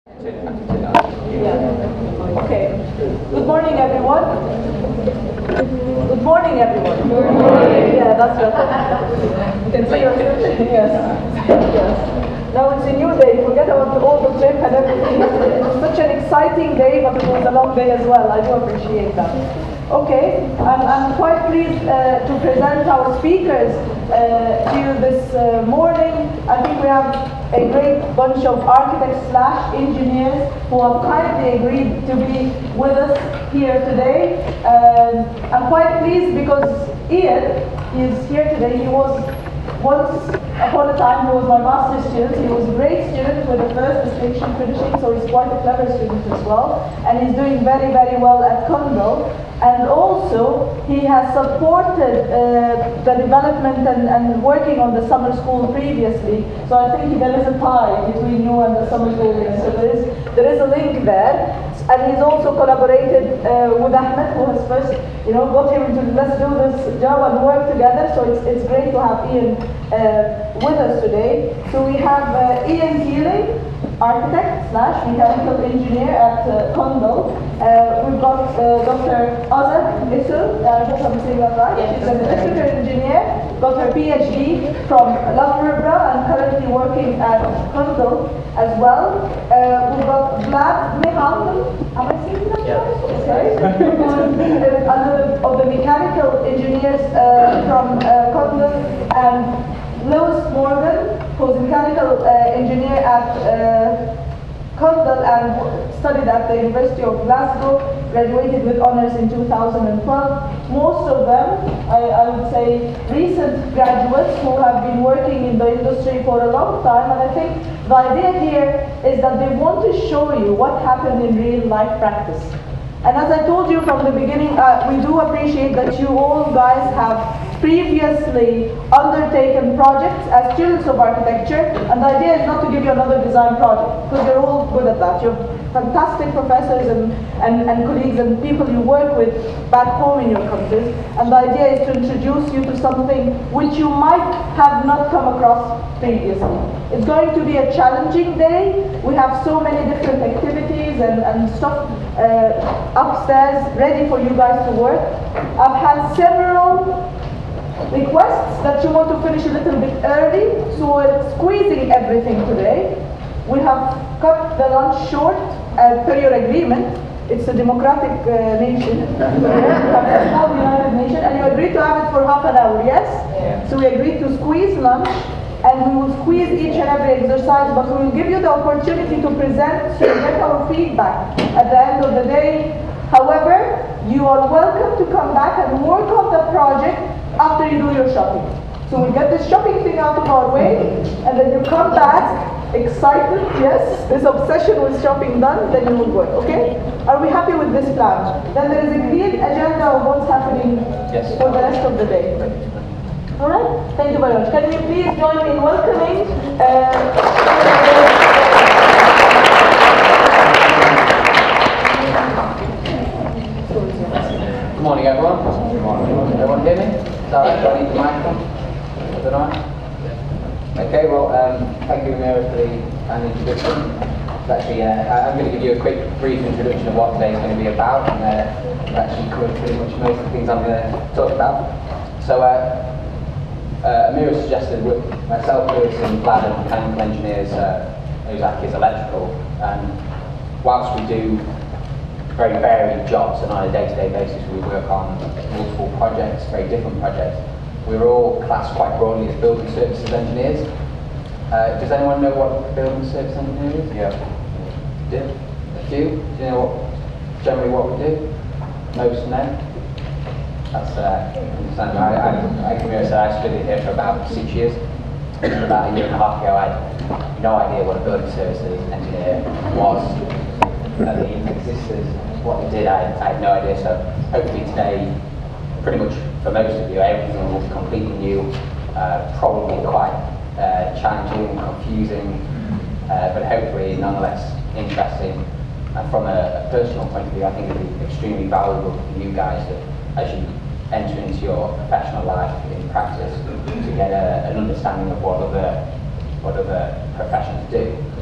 Okay. Good morning, everyone. Good morning, everyone. Good morning. Yeah, that's right. You can see your yes. Yes. Now it's a new day. Forget about all the trip and everything. It was such an exciting day, but it was a long day as well. I do appreciate that. Okay, I'm quite pleased to present our speakers to you this morning. I think we have a great bunch of architects/engineers who have kindly agreed to be with us here today. I'm quite pleased because Ian is here today. He was once upon a time, he was my master's student. He was a great student with a first distinction finishing, so he's quite a clever student as well. And he's doing very, very well at Cundall. And also, he has supported the development and working on the summer school previously. So I think there is a tie between you and the summer school. So there is a link there. And he's also collaborated with Ahmed, who has first, got him into let's do this job and work together. So it's great to have Ian with us today. So we have Ian Keeling, architect/mechanical engineer at Cundall. We've got Dr. Azad Isul, I hope I'm saying that right. She's an electrical engineer, got her PhD from Loughborough and currently working at Cundall as well. We've got Vlad Mihalko. Am I saying that right? Okay. Another of the mechanical engineers from Cundall, and Lewis Morgan, who's a mechanical engineer at Cundall and studied at the University of Glasgow, graduated with honours in 2012. Most of them, I would say, recent graduates who have been working in the industry for a long time. And I think the idea here is that they want to show you what happened in real life practice. And as I told you from the beginning, we do appreciate that you all guys have previously undertaken projects as students of architecture, and the idea is not to give you another design project, because you're all good at that. You're fantastic professors and colleagues and people you work with back home in your countries, and the idea is to introduce you to something which you might have not come across previously. It's going to be a challenging day. We have so many different activities and stuff upstairs ready for you guys to work. I've had several requests that you want to finish a little bit early, so we're squeezing everything today. We have cut the lunch short per your agreement. It's a democratic nation, United Nation, and you agreed to have it for half an hour, yes? Yeah. So we agreed to squeeze lunch, and we will squeeze each and every exercise, but we will give you the opportunity to present so you get our feedback at the end of the day. However, you are welcome to come back and work on the project after you do your shopping. So we get this shopping thing out of our way, and then you come back excited, yes, this obsession with shopping done, then you will work, okay? Are we happy with this plan? Then there is a clear agenda of what's happening for the rest of the day. All right, thank you very much. Can we please join me in welcoming Good morning, everyone. Good morning. Everyone hear me? Is that right? Do I need the microphone? Is that all right? Okay, well, thank you, Amira, for the introduction. Actually, I'm going to give you a quick, brief introduction of what today's going to be about, and actually cover pretty much most of the things I'm going to talk about. So, Amira suggested with myself, Lewis, and Vlad, and mechanical engineers, Ozaki is electrical, and whilst we do very varied jobs, and on a day-to-day basis we work on multiple projects, very different projects, we're all classed quite broadly as building services engineers. Does anyone know what building service engineer is? Yeah. Do? A few? Do you know generally what we do? Most know? That's understandable. I can really say I studied here for about 6 years. About a year and a half ago I had no idea what a building services engineer was. That even existed. What we did, I had no idea. So hopefully today, pretty much for most of you, everything will be completely new, probably quite challenging, confusing, but hopefully nonetheless interesting. And from a personal point of view, I think it would be extremely valuable for you guys that as you enter into your professional life in practice to get an understanding of what other professions do.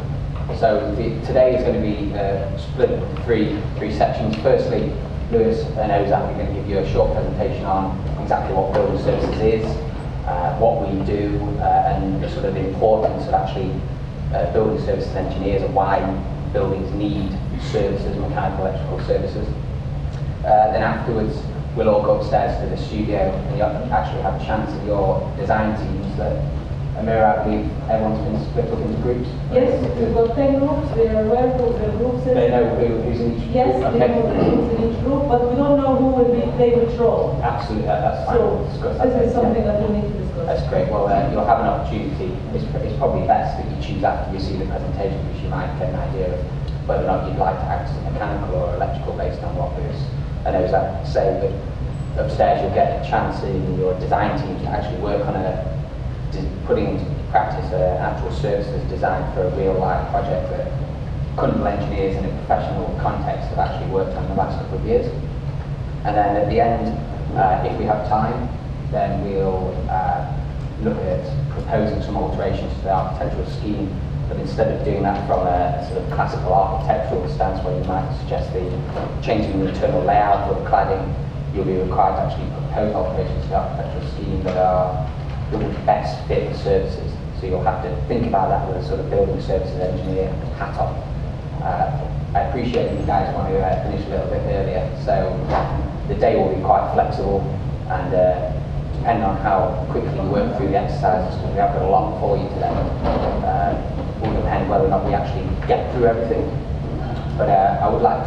Today is going to be split into three sections. Firstly, Lewis and Ozak are going to give you a short presentation on exactly what building services is, what we do, and the sort of importance of actually building services engineers and why buildings need services, mechanical, electrical services. Then afterwards, we'll all go upstairs to the studio and you'll actually have a chance of your design teams that Amira, I believe everyone's been split up into groups. Yes, we've got 10 groups, we are aware of the groups. They know who's in each group? Yes, Okay. they know who's in each group, but we don't know who will play which role. Absolutely, that's fine. So, We'll discuss that this is later. something that we need to discuss. That's great. Well, you'll have an opportunity. It's probably best that you choose after you see the presentation, because you might get an idea of whether or not you'd like to act as mechanical or electrical based on what Lewis and Ozak say. But upstairs you'll get a chance in your design team to actually work on putting into practice an actual services designed for a real life project that Cundall engineers in a professional context have actually worked on the last couple of years. And then at the end, if we have time, then we'll look at proposing some alterations to the architectural scheme, but instead of doing that from a sort of classical architectural stance where you might suggest changing the internal layout or the cladding, you'll be required to actually propose alterations to the architectural scheme that would best fit the services. So you'll have to think about that with a sort of building services engineer hat on. I appreciate that you guys want to finish a little bit earlier, so the day will be quite flexible, and depending on how quickly you work through the exercises, because we have got a lot for you today, will depend whether or not we actually get through everything. But I would like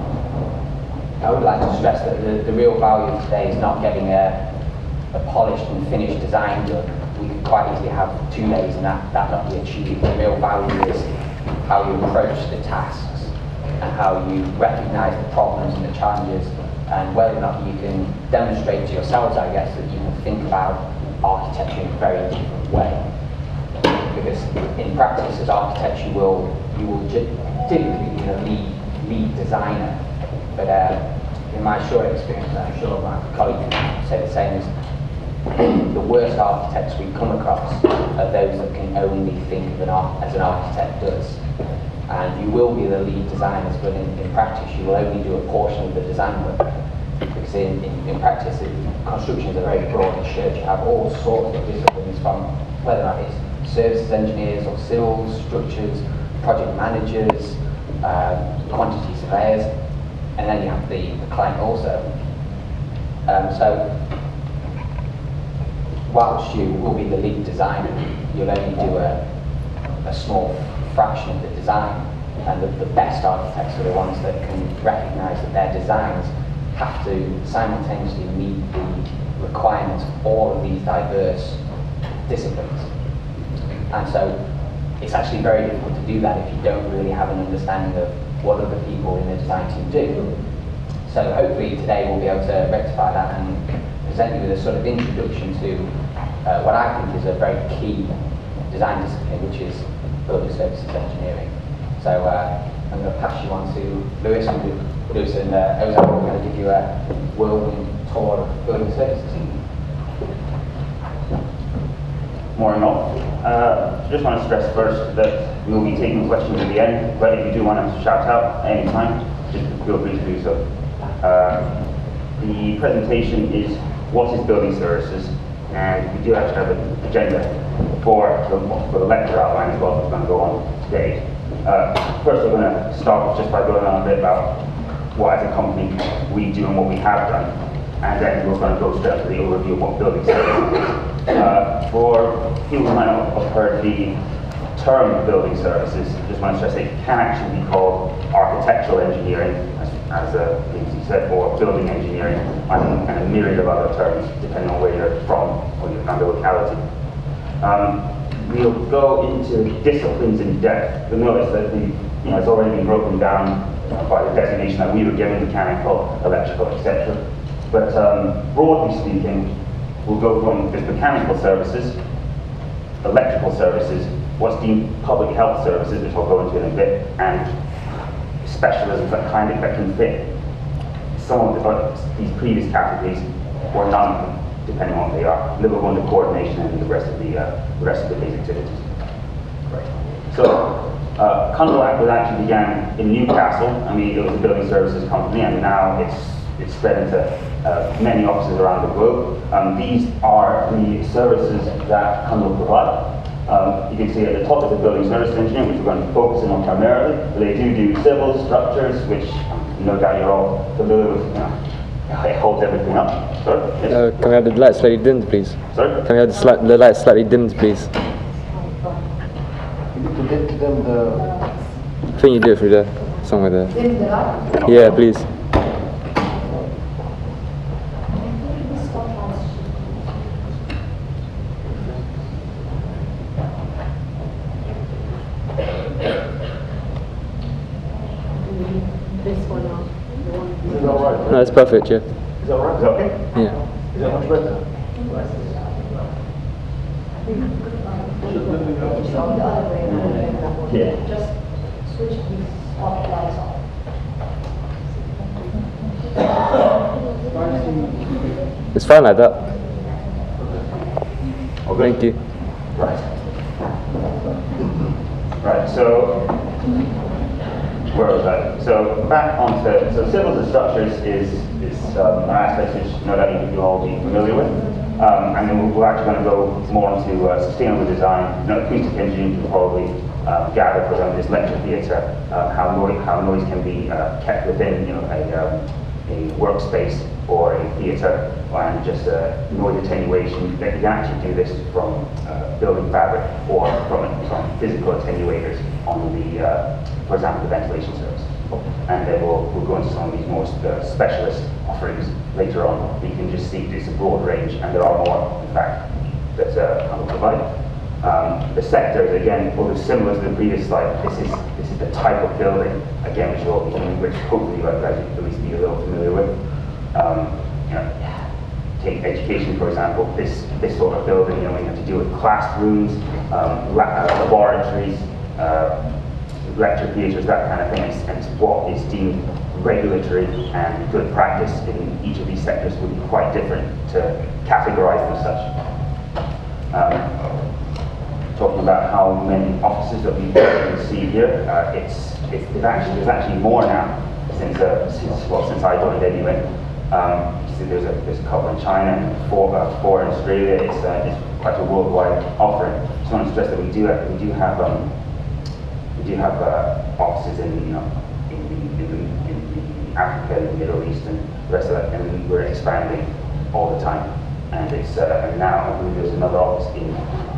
to stress that the real value of today is not getting a polished and finished design done. We could quite easily have 2 days and that not be achieved. The real value is how you approach the tasks and how you recognise the problems and the challenges, and whether or not you can demonstrate to yourselves, I guess, that you can think about architecture in a very different way. Because in practice, as architects, you will typically be the lead designer. But in my short experience, I'm sure my colleague can say the same, is the worst architects we come across are those that can only think of as an architect does. And you will be the lead designers, but in practice you will only do a portion of the design work. Because in practice, construction is a very broad church. You have all sorts of disciplines, from whether or not it's services engineers or civil structures, project managers, quantity surveyors, and then you have the client also. So whilst you will be the lead designer, you'll only do a small fraction of the design, and the best architects are the ones that can recognise that their designs have to simultaneously meet the requirements of all of these diverse disciplines. And so it's actually very difficult to do that if you don't really have an understanding of what other people in the design team do. So hopefully today we'll be able to rectify that and present you with a sort of introduction to what I think is a very key design discipline, which is building services engineering. So I'm going to pass you on to Lewis and Ozak are going to give you a whirlwind tour of building services. Morning all. Just want to stress first that we will be taking questions at the end, but if you do want to shout out at any time, just feel free to do so. The presentation is what is building services, and we do actually have an agenda for the lecture outline as well, that's going to go on today. First, we're going to start off just by going on a bit about what as a company we do and what we have done, and then we're going to go straight to the overview of what building services is. For people who might not have heard the term building services, just want to stress that it can actually be called architectural engineering, as you said, or building engineering, and a myriad of other terms depending on where you're from or you're from the locality. We'll go into disciplines in depth. You'll notice that it's already been broken down by the designation that we were given: mechanical, electrical, etc. But broadly speaking, we'll go from just mechanical services, electrical services, what's deemed public health services, which I'll go into in a bit, and specialisms that can fit some of these previous categories, or none of them, depending on what they are. Then we'll go into coordination and the rest of the basic activities. Right. So Cundall actually began in Newcastle. I mean, it was a building services company, and now it's spread into many offices around the globe. These are the services that Cundall provide. You can see at the top is a building services engineer, which we're going to be focusing on primarily. But they do civil structures, which no doubt you're all familiar with. It holds everything up. Sorry? Yes? Can we have the light slightly dimmed, please? Sorry? Can we have the light slightly dimmed, please? You need to dim the... I think you do it through there, somewhere there. Dim the light. Yeah, please. Is that all right? No, it's perfect, yeah. Is that all right? Is that okay? Yeah. Is that much better? Yeah. Just switch these off lights off. It's fine like that. Okay. Thank you. Right. Right, so where was I? So back onto, so civils and structures is an aspect which no doubt you'll all be familiar with. And then we're actually going to go more into sustainable design. Acoustic engineering will probably gather from this lecture theatre how noise can be kept within a workspace or a theatre, and just noise attenuation. That you can actually do this from building fabric or from physical attenuators on the, for example, the ventilation service. And then we'll go into some of these more specialist offerings later on. You can just see it's a broad range, and there are more, in fact, that Cundall provide. The sectors, again, will be similar to the previous slide. This is the type of building, again, which hopefully you guys at least be a little familiar with. Take education, for example. This sort of building, we have to deal with classrooms, laboratories, lecture theatres, that kind of thing, and what is deemed regulatory and good practice in each of these sectors would be quite different to categorise them as such. Talking about how many offices that we can see here, there's actually more now since I joined anyway. You see there's a couple in China and four in Australia. It's quite a worldwide offering. Just want to stress that we do have offices in Africa, in the Middle East, and the rest of that, and we're expanding all the time. And it's and now I believe there's another office in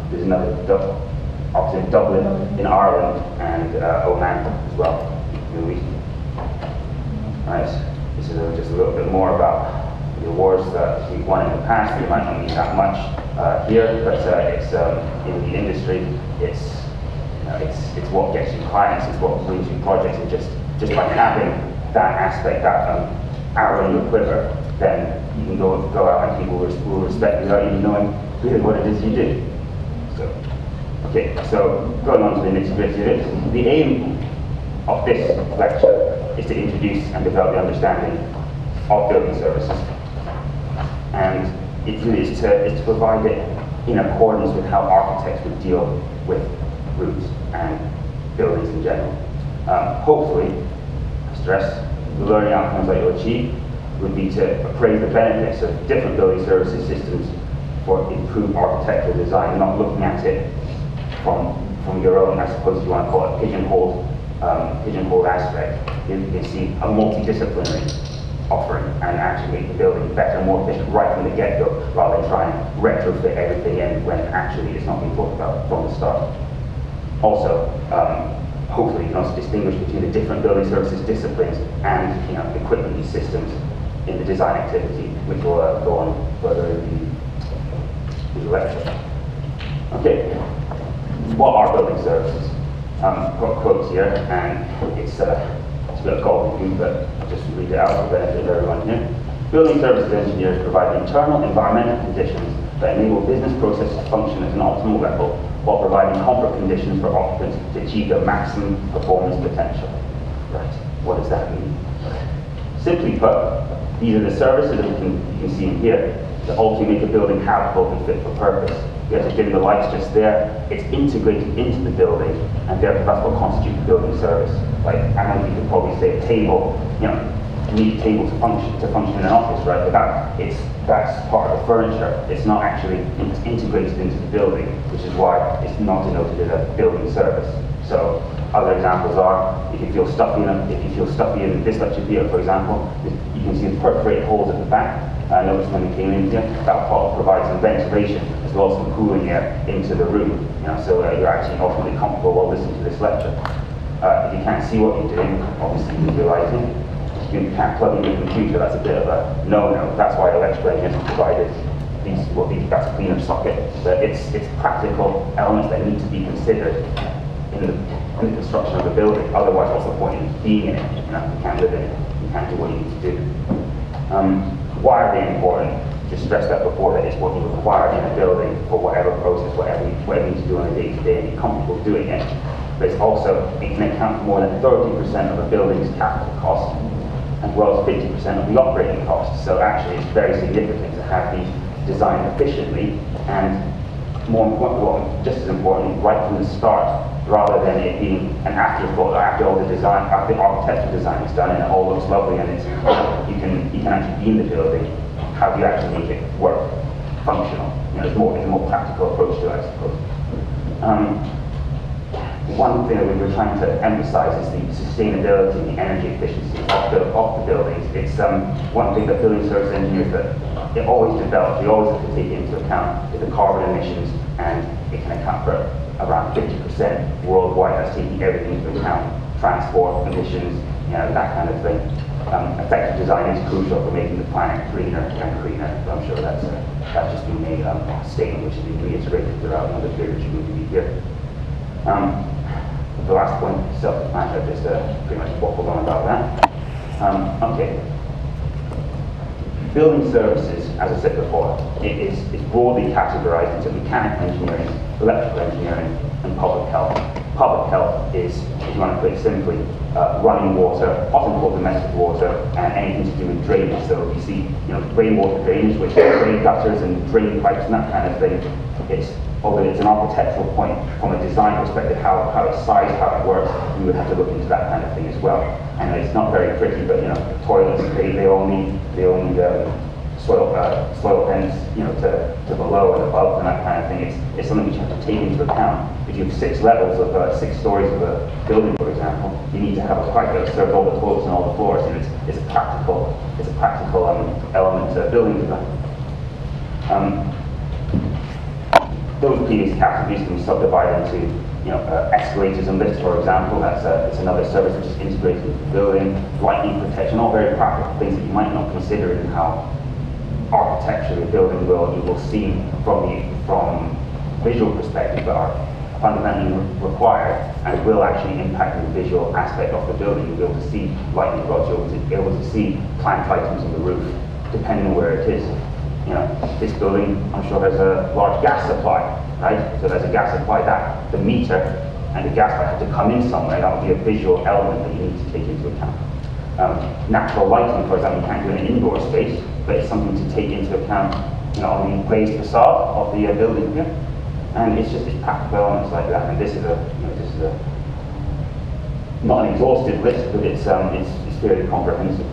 Dublin, in Ireland, and Oman as well, Middle East. Right. This is just a little bit more about the awards that we've won in the past. We might not need that much here, but it's in the industry. It's what gets you clients. It's what brings you projects. And just by having that aspect, that arrow in your quiver, then you can go out and people will respect you without even knowing really what it is you do. So going on to the nitty-gritty of it, the aim of this lecture is to introduce and develop the understanding of building services, and it really is to provide it in accordance with how architects would deal with roofs and buildings in general. Hopefully, I stress, the learning outcomes that you'll achieve would be to appraise the benefits of different building services systems for improved architectural design, not looking at it from your own, I suppose you want to call it, pigeonholed aspect. You can see a multidisciplinary offering and actually make the building better and more efficient right from the get-go, rather than try and retrofit everything in when actually it's not being thought about from the start. Also, hopefully you can also distinguish between the different building services disciplines and equipment and systems in the design activity, which will go on further in the lecture. Okay, what are building services? I've got quotes here, and it's a bit of gobbledygook, but I'll just read it out for the benefit of everyone here. Building services engineers provide internal environmental conditions that enable business processes to function at an optimal level while providing comfort conditions for occupants to achieve their maximum performance potential. Right, what does that mean? Simply put, these are the services that you can see in here that ultimately make a building habitable and fit for purpose. You have to dim the lights just there. It's integrated into the building, and therefore that's what constitutes a building service. Like, I know you could probably say a table, you know, you need a table to function in an office, right? But that's part of the furniture. It's not actually integrated into the building, which is why it's not denoted as a building service. So other examples are, if you feel stuffy in this lecture theatre, for example, you can see the perforated holes at the back. I noticed when we came in here, that provides some ventilation as well as some cooling air into the room. You know, so you're actually ultimately comfortable while listening to this lecture. If you can't see what you're doing, obviously with your lighting, you can't plug in your computer. That's a bit of a no-no. That's why electrical engineers have provided that's a cleaner socket. But it's practical elements that need to be considered in the construction of the building. Otherwise, what's the point in being in it? You know, you can't live in it. You can't do what you need to do. Why are they important? Just stressed that before, that it's what you require in a building for whatever process, whatever you need to do on a day-to-day, and you're comfortable doing it. But it's also, it can account for more than 30% of a building's capital cost, as well as 50% of the operating costs. So actually, it's very significant to have these designed efficiently, and more important, well, just as important, right from the start, rather than it being an afterthought after all the design, after the architectural design is done and it all looks lovely and it's you can actually be in the building. How do you actually make it work, functional? You know, it's a more practical approach to it, I suppose. One thing that we were trying to emphasize is the sustainability and the energy efficiency of the buildings. It's one thing that building service engineers that they always develop, we always have to take into account is the carbon emissions, and it can account for around 50% worldwide. That's taking everything into account, transport, emissions, you know, that kind of thing. Effective design is crucial for making the planet greener and greener. I'm sure that's just been made a statement which has been reiterated throughout another period which we be here. The last point, self-defined, I've just pretty much waffled on about that. Okay. Building services, as I said before, it's broadly categorized into mechanical engineering, electrical engineering, and public health. Public health is, if you want to put it simply, running water, often called domestic water, and anything to do with drainage. So if you see, you know, rainwater drainage, which are drain gutters and drain pipes and that kind of thing, although it's an architectural point, from a design perspective, how it's sized, how it works, we would have to look into that kind of thing as well. And it's not very pretty, but you know, toilets, they all need soil vents, you know, to below and above and that kind of thing. It's something which you have to take into account. If you have 6 levels of 6 stories of a building, for example, you need to have a pipe that serves all the toilets and all the floors, and it's a practical element to building design. Those previous categories can be subdivided into, you know, escalators and lifts, for example. It's another service which is integrated into the building. Lightning protection, all very practical things that you might not consider in how architecturally a building you will see from visual perspective, but are fundamentally required and will actually impact the visual aspect of the building. You'll be able to see lightning rods, you'll be able to see plant items on the roof, depending on where it is. You know, this building, I'm sure there's a large gas supply, right? So there's a gas supply, that the meter and the gas pipe have to come in somewhere. That will be a visual element that you need to take into account. Natural lighting, for example, you can't do in an indoor space, but it's something to take into account, you know, on the glazed facade of the building here. And it's practical elements like that. And this is not an exhaustive list, but it's fairly comprehensive.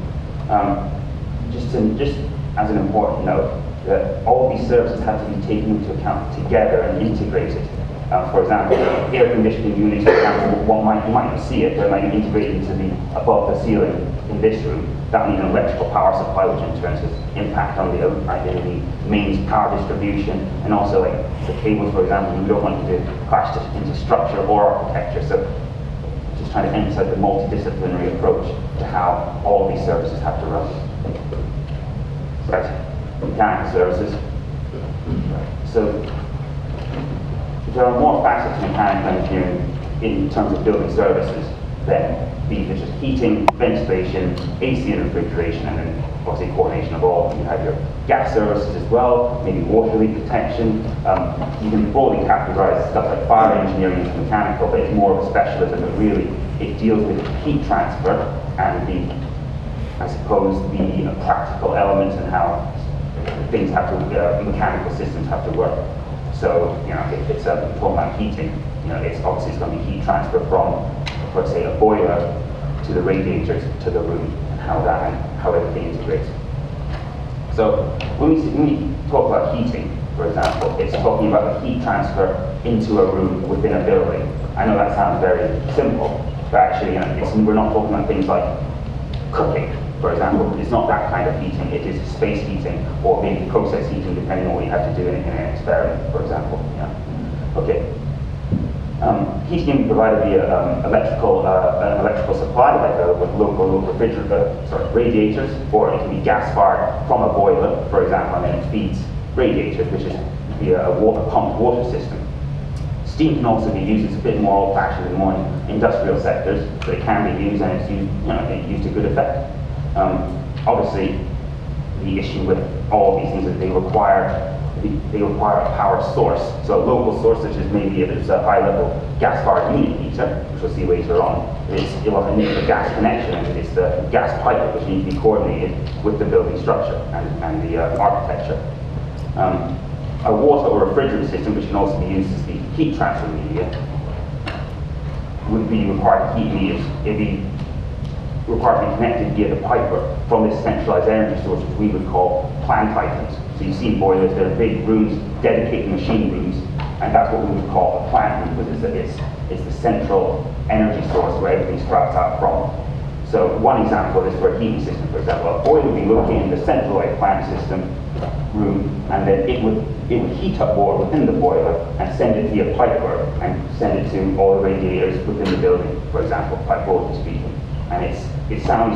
Just as an important note, that all these services have to be taken into account together and integrated. For example, air conditioning units, for example, you might not see it, but it might be integrated into the above the ceiling in this room. That will need an electrical power supply, which in turn has impact on the mains power distribution, and also like the cables, for example, we don't want to crash into structure or architecture. So just trying to emphasize the multidisciplinary approach to how all of these services have to run. Right, mechanical services. So there are more facets to mechanical engineering in terms of building services than such as heating, ventilation, AC and refrigeration, and then obviously coordination of all. You have your gas services as well, maybe water leak detection. You can broadly categorize stuff like fire engineering as mechanical, but it's more of a specialism, but really it deals with heat transfer and the practical elements and how things have to, mechanical systems have to work. So, you know, if it's talking about heating, you know, it's obviously it's going to be heat transfer from, let's say, a boiler to the radiators to the room, and how everything integrates. So when we talk about heating, for example, it's talking about the heat transfer into a room within a building. I know that sounds very simple, but actually, you know, we're not talking about things like cooking, for example. It's not that kind of heating. It is space heating, or maybe process heating, depending on what you have to do in an experiment, for example. Yeah. Okay. Heating can be provided via an electrical supply, like with local radiators, or it can be gas-fired from a boiler, for example, and then it feeds radiators, which is via a pumped water system. Steam can also be used. It's a bit more old-fashioned in more industrial sectors, but it can be used, and it's used, you know, used to good effect. Obviously, the issue with all of these things is they require a power source. So a local source, such as maybe if it's a high-level gas-fired unit heater, which we'll see later on, it will need a gas connection, and it's the gas pipe which needs to be coordinated with the building structure and the architecture. A water or refrigerant system, which can also be used as the heat transfer media, would be required heat meters. It'd be required to be connected via the pipework from this centralized energy source, which we would call plant items. So you see boilers, they're big rooms, dedicated machine rooms, and that's what we would call a plant room, because it's the central energy source where everything sprouts out from. So one example is for a heating system, for example. A boiler would be located in the centralized plant system room, and then it would heat up water within the boiler and send it via pipework and send it to all the radiators within the building, for example, pipe voltage speaking. And it sounds,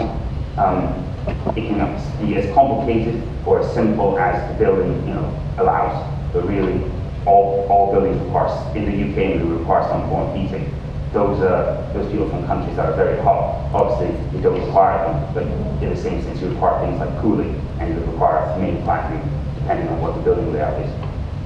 it can be as complicated or as simple as the building, you know, allows. But really, all buildings require, in the UK, we require some form of heating. Those people from countries that are very hot, obviously you don't require them, but in the same sense you require things like cooling, and you require a main plant room, depending on what the building layout is.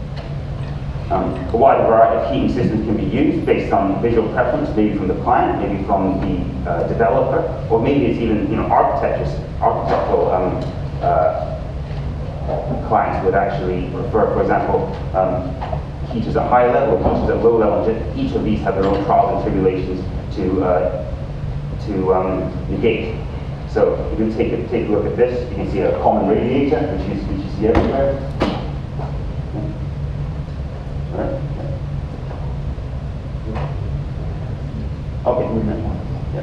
A wide variety of heating systems can be used based on visual preference, maybe from the client, maybe from the developer, or maybe it's even, you know, architectural clients would actually prefer, for example, heaters at high level, heaters at low level. Each of these have their own trials and tribulations to negate. So if you take a look at this, you can see a common radiator, which you see everywhere. Right. Okay, movement one.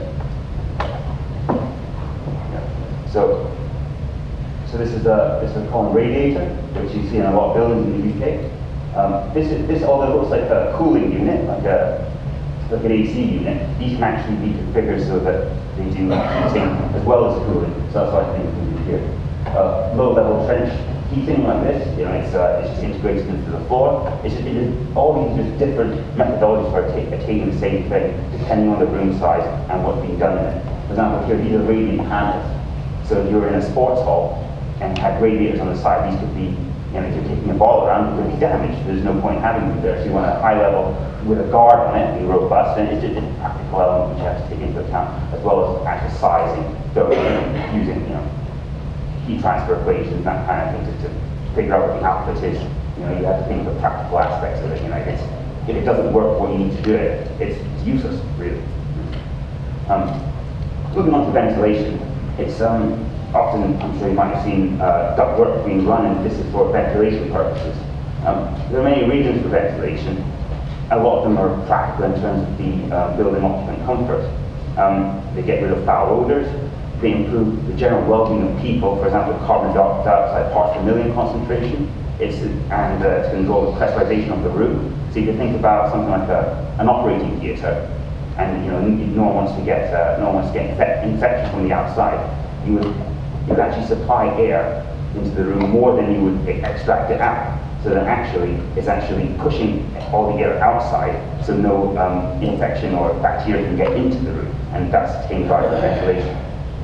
Yeah. So this is a common radiator, which you see in a lot of buildings in the UK. This although it looks like a cooling unit, like an AC unit, these can actually be configured so that they do heating as well as cooling. So that's what I think we do here. Low-level trench heating like this, you know, it's just integrated into the floor. All these are different methodologies for attaining the same thing, depending on the room size and what's being done in it. For example, here these are radiant panels. So if you're in a sports hall and had radiators on the side, these could be, you know, if you're taking a ball around, it could be damaged. There's no point having them there. So you want a high level with a guard on it, be robust, and it's just a practical element which you have to take into account, as well as actual sizing, so using, you know, heat transfer equations, that kind of thing, to figure out what the output is. You know, you have to think of the practical aspects of it. You know, if it doesn't work what you need to do it, it's useless, really. Moving on to ventilation, it's often, I'm sure you might have seen ductwork being run, and this is for ventilation purposes. There are many reasons for ventilation. A lot of them are practical in terms of the building occupant comfort. They get rid of foul odors. They improve the general well-being of people. For example, carbon dioxide parts per million concentration. And to control the pressurization of the room. So you can think about something like an operating theatre, and you know, no one wants to get infection from the outside. You would actually supply air into the room more than you would extract it out. So that it's actually pushing all the air outside, so no infection or bacteria can get into the room, and that's attained by ventilation.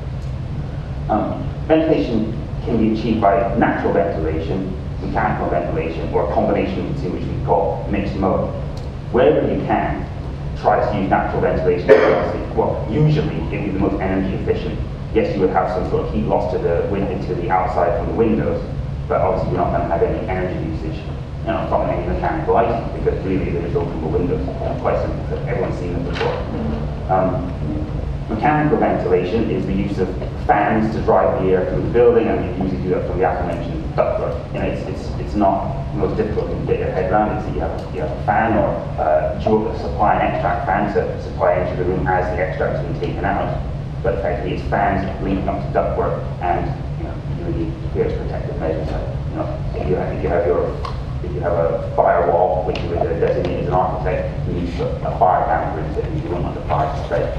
Ventilation can be achieved by natural ventilation, mechanical ventilation, or a combination of the two, which we call mixed mode. Wherever you can, try to use natural ventilation. Well, usually it would be the most energy efficient. Yes, you would have some sort of heat loss to the outside from the windows, but obviously you're not going to have any energy usage. from any mechanical item, because really there is openable windows. Quite simple, so everyone's seen them before. Mechanical ventilation is the use of fans to drive the air through the building, and you usually do that from the aforementioned ductwork. It's not the most difficult thing to get your head around. It's that you have a fan or dual supply and extract fan to supply into the room as the extract is being taken out. But effectively, it's fans linking up to ductwork, and you need various protective measures. If you have a firewall, which you would designate as an architect, you need to put a fire damper into it, and you don't want the fire to spread.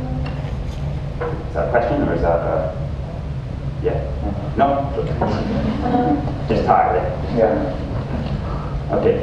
Is that a question, or is that a... Yeah? No? Just tired of it? Yeah. Okay.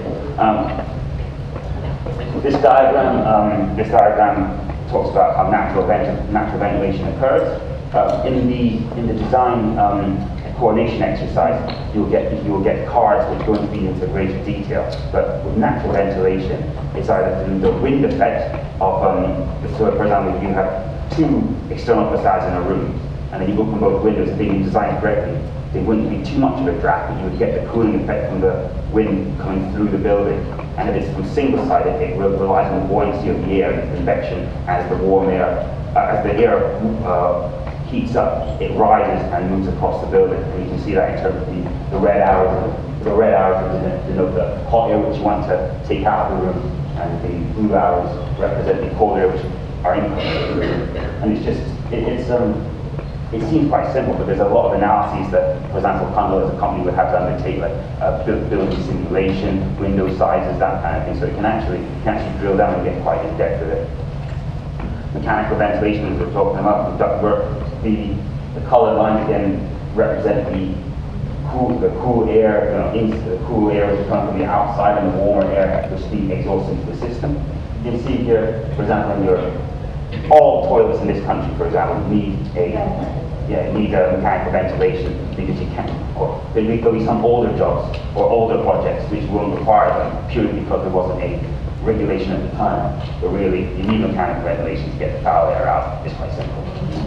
This diagram talks about how natural ventilation occurs. In the design coordination exercise, you will get cards which go into into greater detail. But with natural ventilation, it's either through the wind effect of, so for example, if you have two external facades in a room, and then you open both windows, if they've been designed correctly, there wouldn't be too much of a draft, but you would get the cooling effect from the wind coming through the building. And if it's from single-sided, it relies on the buoyancy of the air and the convection as the warm air, as the air heats up, it rises and moves across the building. And you can see that in terms of the red arrows. The red arrows denote the hot air which you want to take out of the room, and the blue arrows represent the cold air which are incoming into the room. And it seems quite simple, but there's a lot of analyses that, for example, Cundall as a company would have to undertake, like building simulation, window sizes, that kind of thing. So you can actually drill down and get quite in depth with it. Mechanical ventilation, as we're talking about, the ductwork, the colored lines again represent the cool air, the cool air which is coming from the outside, and the warmer air which is being exhausted into the system. You can see here, for example, all toilets in this country, for example, need mechanical ventilation, because you can't, or there'll be some older jobs or older projects which won't require them purely because there wasn't a regulation at the time. But really, you need mechanical ventilation to get the foul air out. It's quite simple.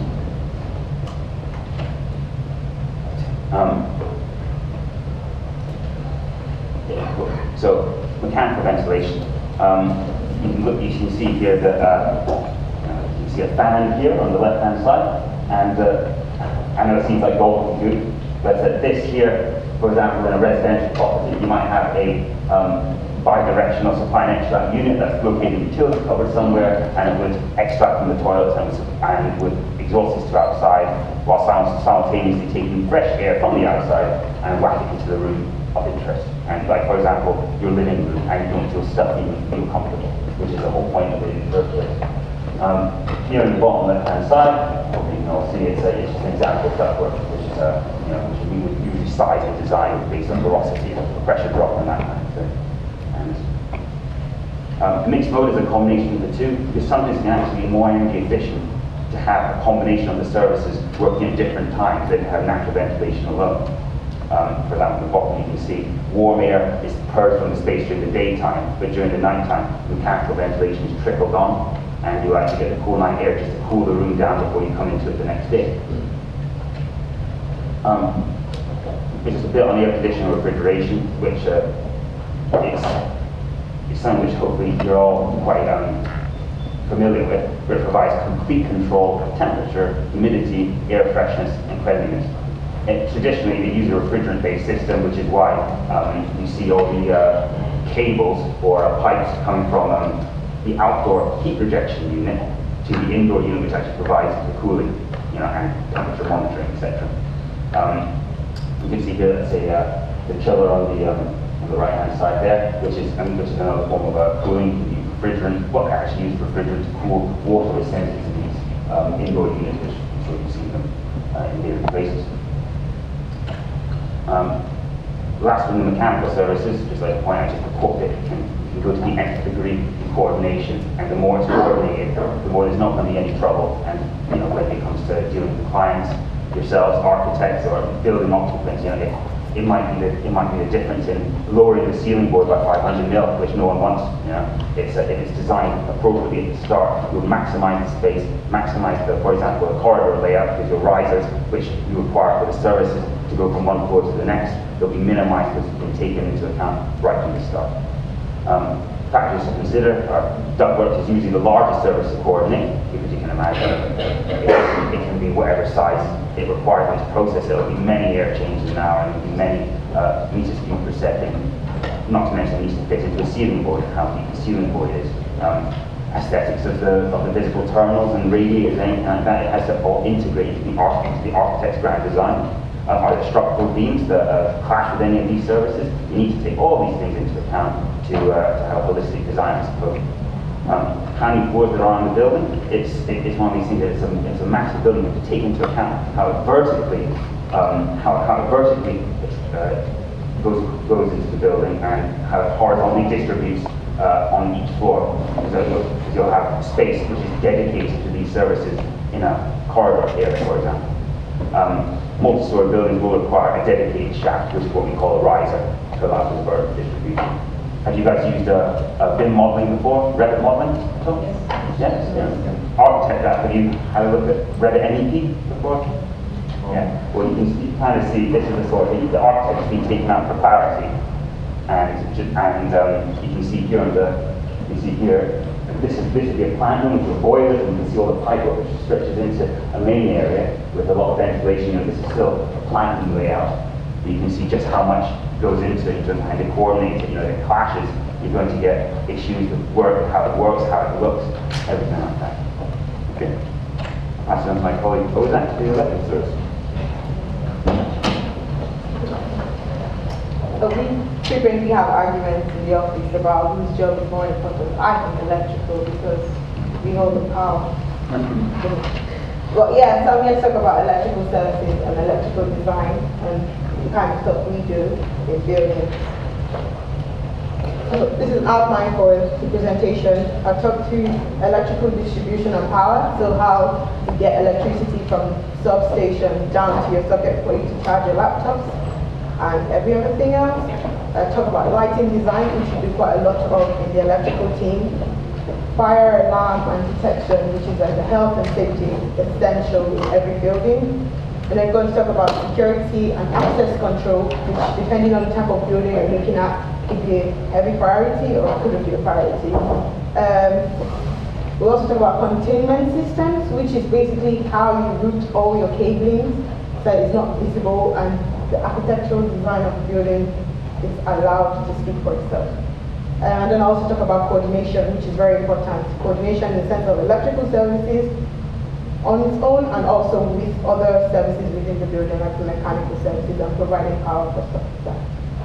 So mechanical ventilation. You can see here that. You see a fan here on the left-hand side, and I know it seems like gold and good, but this here, for example, in a residential property, you might have a bi-directional supply and extract unit that's located in the utility cupboard somewhere, and it would extract from the toilets and would exhaust this to outside, while simultaneously taking fresh air from the outside and whack it into the room of interest. And like, for example, your living room, and you don't feel stuffy, you feel comfortable, which is the whole point of it in the first place. Here in the bottom left-hand side, you can all see it's just an example of ductwork, which is which we would usually size and design based on velocity, pressure drop, and that kind of thing. And mixed mode is a combination of the two, because sometimes it can actually be more energy efficient to have a combination of the services working at different times than to have natural ventilation alone. For example, at the bottom you can see warm air is purged from the space during the daytime, but during the nighttime, mechanical ventilation is trickled on, and you actually get the cool night air just to cool the room down before you come into it the next day. It's just a bit on air conditioning refrigeration, which is something which hopefully you're all quite familiar with, where it provides complete control of temperature, humidity, air freshness, and cleanliness. Traditionally, they use a refrigerant-based system, which is why you see all the cables or pipes coming from the outdoor heat rejection unit to the indoor unit, which actually provides the cooling, and temperature monitoring, etc. You can see here, let's say, the chiller on the right-hand side there, which is another form of cooling. You use refrigerant, actually use refrigerant to cool water with sensitive to these indoor units, which I'm sure you've seen them in different places. Last one, the mechanical services, just like to point out, just the cockpit can go to the nth degree in coordination, and the more it's coordinated, the more there's not going to be any trouble. And when it comes to dealing with clients, yourselves, architects, or building occupants, it might be the difference in lowering the ceiling board by 500 mil, which no one wants. You know, if it's designed appropriately at the start, you'll maximize the space, maximize for example, the corridor layout with your risers, which you require for the services to go from one floor to the next. They'll be minimized and taken into account right from the start. Factors to consider are ductwork is usually the largest service to coordinate, because you can imagine it can be whatever size it requires to process. It will be many air changes an hour, and it will be many meters cubed per second. Not to mention it needs to fit into a ceiling board, how deep the ceiling board is. Aesthetics of the physical terminals and radiators, anything like that, it has to all integrate into the architect's grand design. Are there structural beams that clash with any of these services? You need to take all these things into account to have a holistic design, I suppose. How many floors there are in the building? It's one of these things that it's a massive building. You have to take into account how it vertically goes into the building, and how it horizontally distributes on each floor. Because you'll have space which is dedicated to these services in a corridor area, for example. Multi-story buildings will require a dedicated shaft, which is what we call a riser, to allow for the vertical distribution. Have you guys used BIM modeling before? Revit modeling? Yes. Yeah. Architect that. Have you had a look at Revit MEP before? Yeah. Well, you can kind of see this is the sort of the architect has been taken out for clarity, and you can see here this would be a plant room with boilers, and you can see all the pipework which stretches into a main area with a lot of ventilation. And this is still a planting layout. You can see just how much goes into it and how to coordinate it. You know, it clashes. You're going to get issues with work, how it works, how it looks, everything like that. Okay. Pass it on to my colleague. What was that? The electric service. So we frequently have arguments in the office about whose job is more important. I think electrical, because we hold the power. But yeah, so I'm here to talk about electrical services and electrical design and the kind of stuff we do in buildings. So this is an outline for the presentation. I'll talk to electrical distribution and power, so how to get electricity from substation down to your socket for you to charge your laptops and every other thing else. I'll talk about lighting design, which we do quite a lot of in the electrical team. Fire alarm and detection, which is like the health and safety essential in every building. And then going to talk about security and access control, which depending on the type of building you're looking at, could be a heavy priority or couldn't be a priority. We'll also talk about containment systems, which is basically how you route all your cabling so that it's not visible and the architectural design of the building is allowed to speak for itself. And then I'll also talk about coordination, which is very important. Coordination in the sense of electrical services on its own, and also with other services within the building, like the mechanical services and providing power for stuff like that.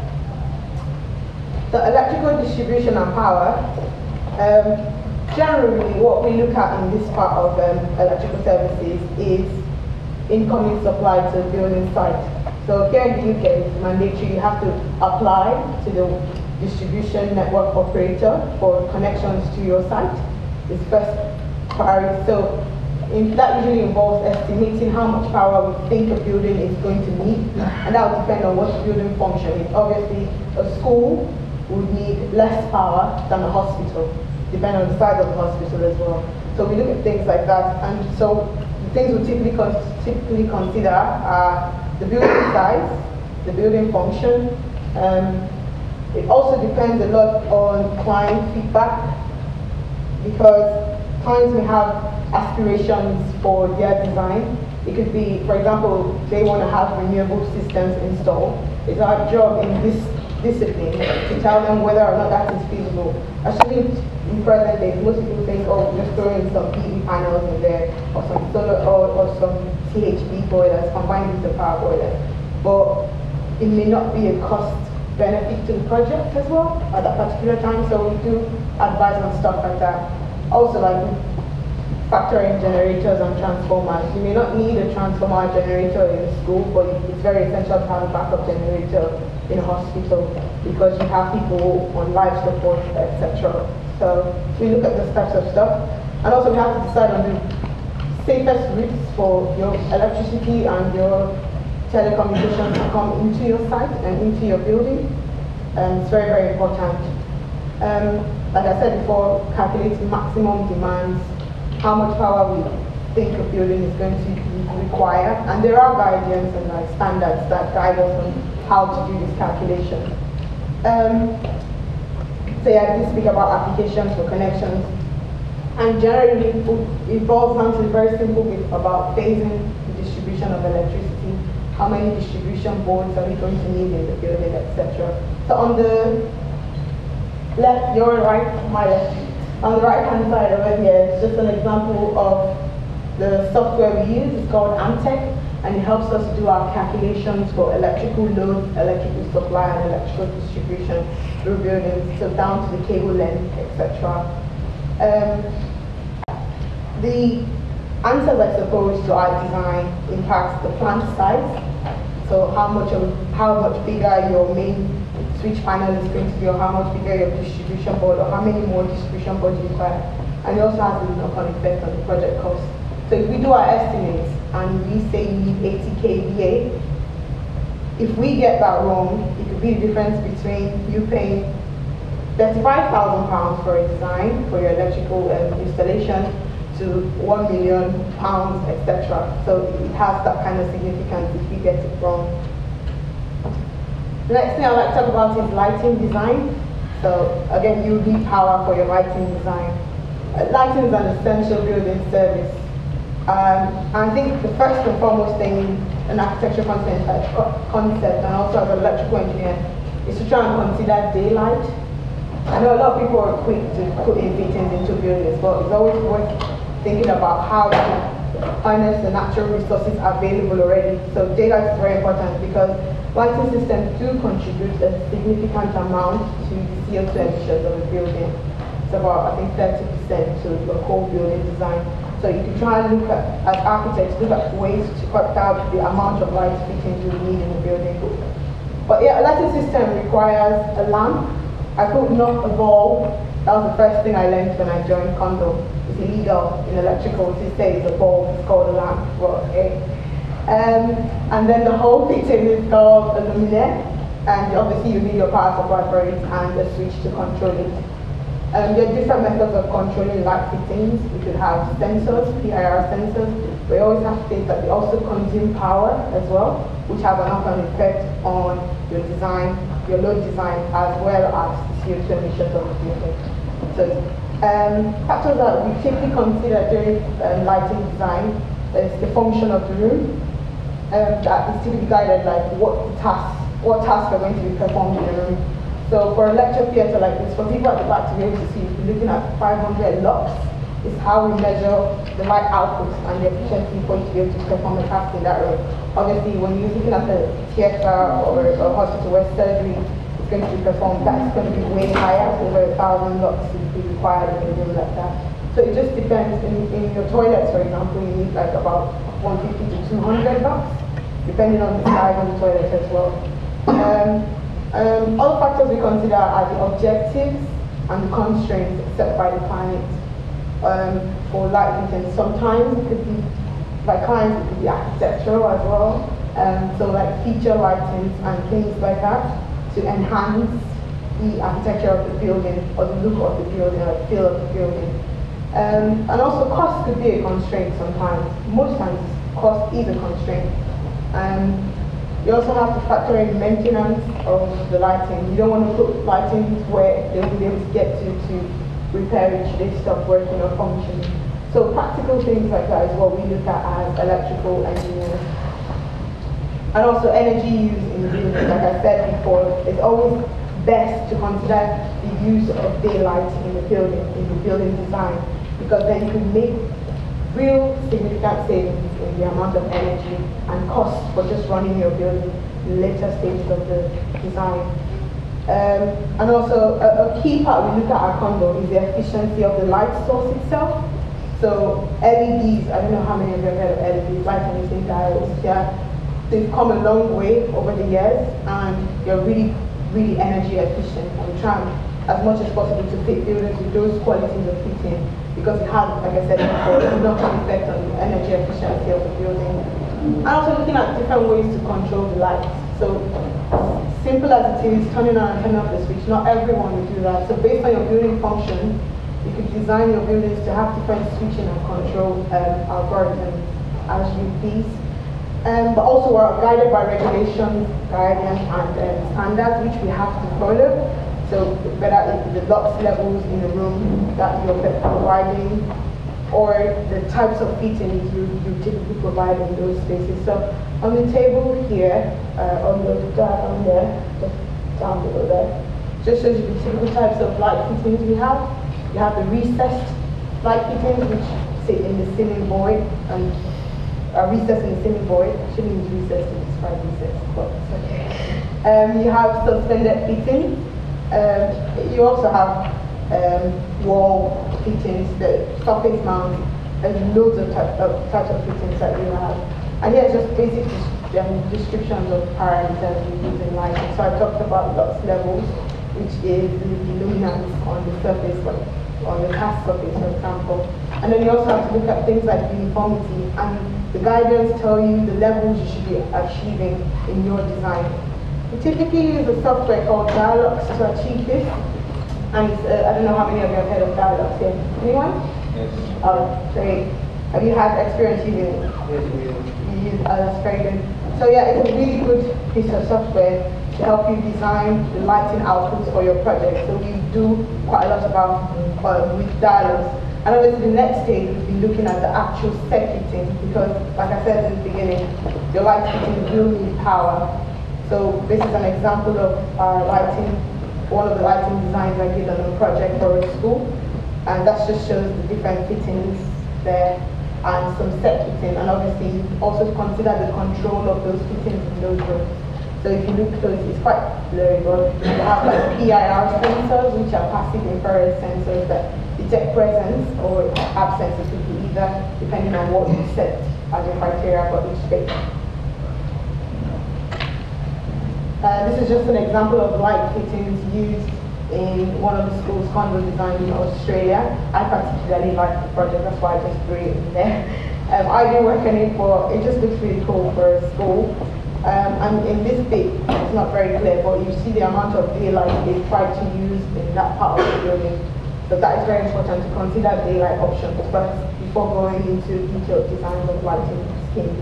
So electrical distribution and power. Generally, what we look at in this part of electrical services is incoming supply to the building site. So here in the UK, it's mandatory, you have to apply to the distribution network operator for connections to your site. It's first priority. So that usually involves estimating how much power we think a building is going to need, and that will depend on what the building function is. Obviously, a school would need less power than a hospital, depending on the size of the hospital as well. So we look at things like that, and so the things we typically consider are the building size, the building function. It also depends a lot on client feedback, because clients may have aspirations for their design. It could be, for example, they want to have renewable systems installed. It's our job in this discipline to tell them whether or not that is feasible. Actually, in present days, most people think, oh, just throwing some PV panels in there, or some solar, or some CHP boilers combined with the power boilers. But it may not be a cost benefit to the project as well at that particular time, so we do advise on stuff like that. Also, like factor in generators and transformers. You may not need a transformer generator in a school, but it's very essential to have a backup generator in a hospital because you have people on life support, etc. So we look at those types of stuff, and also we have to decide on the safest routes for your electricity and your telecommunications to come into your site and into your building. It's very, very important. Like I said before, calculate maximum demands, how much power we think a building is going to require, and there are guidance and like standards that guide us on how to do this calculation. So yeah, I did speak about applications for connections, and generally it boils down to a very simple bit about phasing the distribution of electricity, how many distribution boards are we going to need in the building, etc. So on the left, your right, my left. On the right hand side over here, it's just an example of the software we use. It's called Amtech, and it helps us do our calculations for electrical load, electrical supply, and electrical distribution through buildings, so down to the cable length, etc. The answers, I suppose, to our design impacts the plant size. So how much bigger your main switch panel is going to be, or how much bigger your distribution board, or how many more distribution boards you require. And it also has a knock-on effect on the project cost. So if we do our estimates and we say we need 80 kVA, if we get that wrong, it could be the difference between you paying £35,000 for a design for your electrical installation to £1 million, etc. So it has that kind of significance if we get it wrong. The next thing I'd like to talk about is lighting design. So again, you need power for your lighting design. Lighting is an essential building service. I think the first and foremost thing in an architecture concept and also as an electrical engineer is to try and consider daylight. I know a lot of people are quick to put in fittings into buildings, but it's always worth thinking about how to harness the natural resources available already. So daylight is very important because lighting systems do contribute a significant amount to the CO2 emissions of a building. It's about, I think, 30% to the whole building design. So you can try and look at, as architects, look at ways to cut out the amount of light fittings you need in the building. But yeah, a lighting system requires a lamp. I could not evolve. That was the first thing I learned when I joined Cundall. It's illegal in electrical to say it's a bulb, it's called a lamp. Well, okay. And then the whole fitting is called a luminaire, and obviously you need your power supply for it and a switch to control it. There are different methods of controlling light fittings. You could have sensors, PIR sensors. We always have to think that they also consume power as well, which have an knock-on effect on your design, your load design, as well as the CO2 emissions of the building. So factors that we typically consider during lighting design is the function of the room. That is typically guided like what tasks are going to be performed in the room. So for a lecture theatre like this, for people at the back to be able to see, if you're looking at 500 lux, is how we measure the light output and the efficiency for you to be able to perform a task in that room. Obviously, when you're looking at a theatre or a hospital where surgery is going to be performed, that's going to be way higher, over 1,000 lux would be required in a room like that. So it just depends. In your toilets, for example, you need like about 150 to 200 lux, depending on the size of the toilet as well. Other factors we consider are the objectives and the constraints set by the client for light fitting. Sometimes it could be, by clients, it could be architectural as well. So like feature lightings and things like that to enhance the architecture of the building or the look of the building or the feel of the building. And also cost could be a constraint sometimes. Most times cost is a constraint. You also have to factor in maintenance of the lighting. You don't want to put lighting where they won't be able to get to repair it should they stop working or functioning. So practical things like that is what we look at as electrical engineers. And also energy use in the building. Like I said before, it's always best to consider the use of daylight in the building design, because then you can make real significant savings in the amount of energy and cost for just running your building in later stages of the design. And also a key part we look at our Cundall is the efficiency of the light source itself. So LEDs, I don't know how many of you have heard of LEDs, light emitting diodes. Yeah, they've come a long way over the years and they're really, really energy efficient. And we try as much as possible to fit buildings with those qualities of fitting, because it has, like I said before, a knock-on effect on the energy efficiency of the building. And also looking at different ways to control the lights. So simple as it is, turning on and turning off the switch, not everyone will do that. So based on your building function, you could design your buildings to have different switching and control algorithms as you please. But also we're guided by regulations, guidance, and standards which we have to follow. So whether it's the lux levels in the room that you're providing, or the types of fittings you typically provide in those spaces. So on the table here, on the diagram there, just down below there, just shows you the typical types of light fittings we have. You have the recessed light fittings which sit in the ceiling void, and recessed in the ceiling void. Shouldn't use recessed to describe recessed, but it's okay. You have suspended fittings. You also have wall fittings, the surface mount, and loads of types of fittings that you have. And here's just basic descriptions of parameters we use in lighting. So I talked about lux levels, which is the luminance on the surface, like on the cast surface, for example. And then you also have to look at things like uniformity, and the guidance tell you the levels you should be achieving in your design. We typically use a software called Dialogs to achieve this. And I don't know how many of you have heard of Dialogs here. Anyone? Yes. Oh, great. Have you had experience using it? Yes, we do. You use that's very good. So yeah, it's a really good piece of software to help you design the lighting outputs for your project. So we do quite a lot about with Dialogs. And obviously the next stage will be looking at the actual set fitting, because like I said in the beginning, your light fitting will need power. So this is an example of our lighting, one of the lighting designs I did on a project for a school. And that just shows the different fittings there and some set fitting. And obviously also consider the control of those fittings in those rooms. So if you look close, it's quite blurry, but you have like PIR sensors, which are passive infrared sensors that detect presence or absence of people either, depending on what you set as your criteria for each space. This is just an example of light fittings used in one of the schools Cundall designed in Australia. I particularly like the project, that's why I just threw it in there. I didn't work on it, but it just looks really cool for a school. And in this bit, it's not very clear, but you see the amount of daylight they tried to use in that part of the building. So that is very important to consider daylight options first before going into detailed designs of lighting schemes.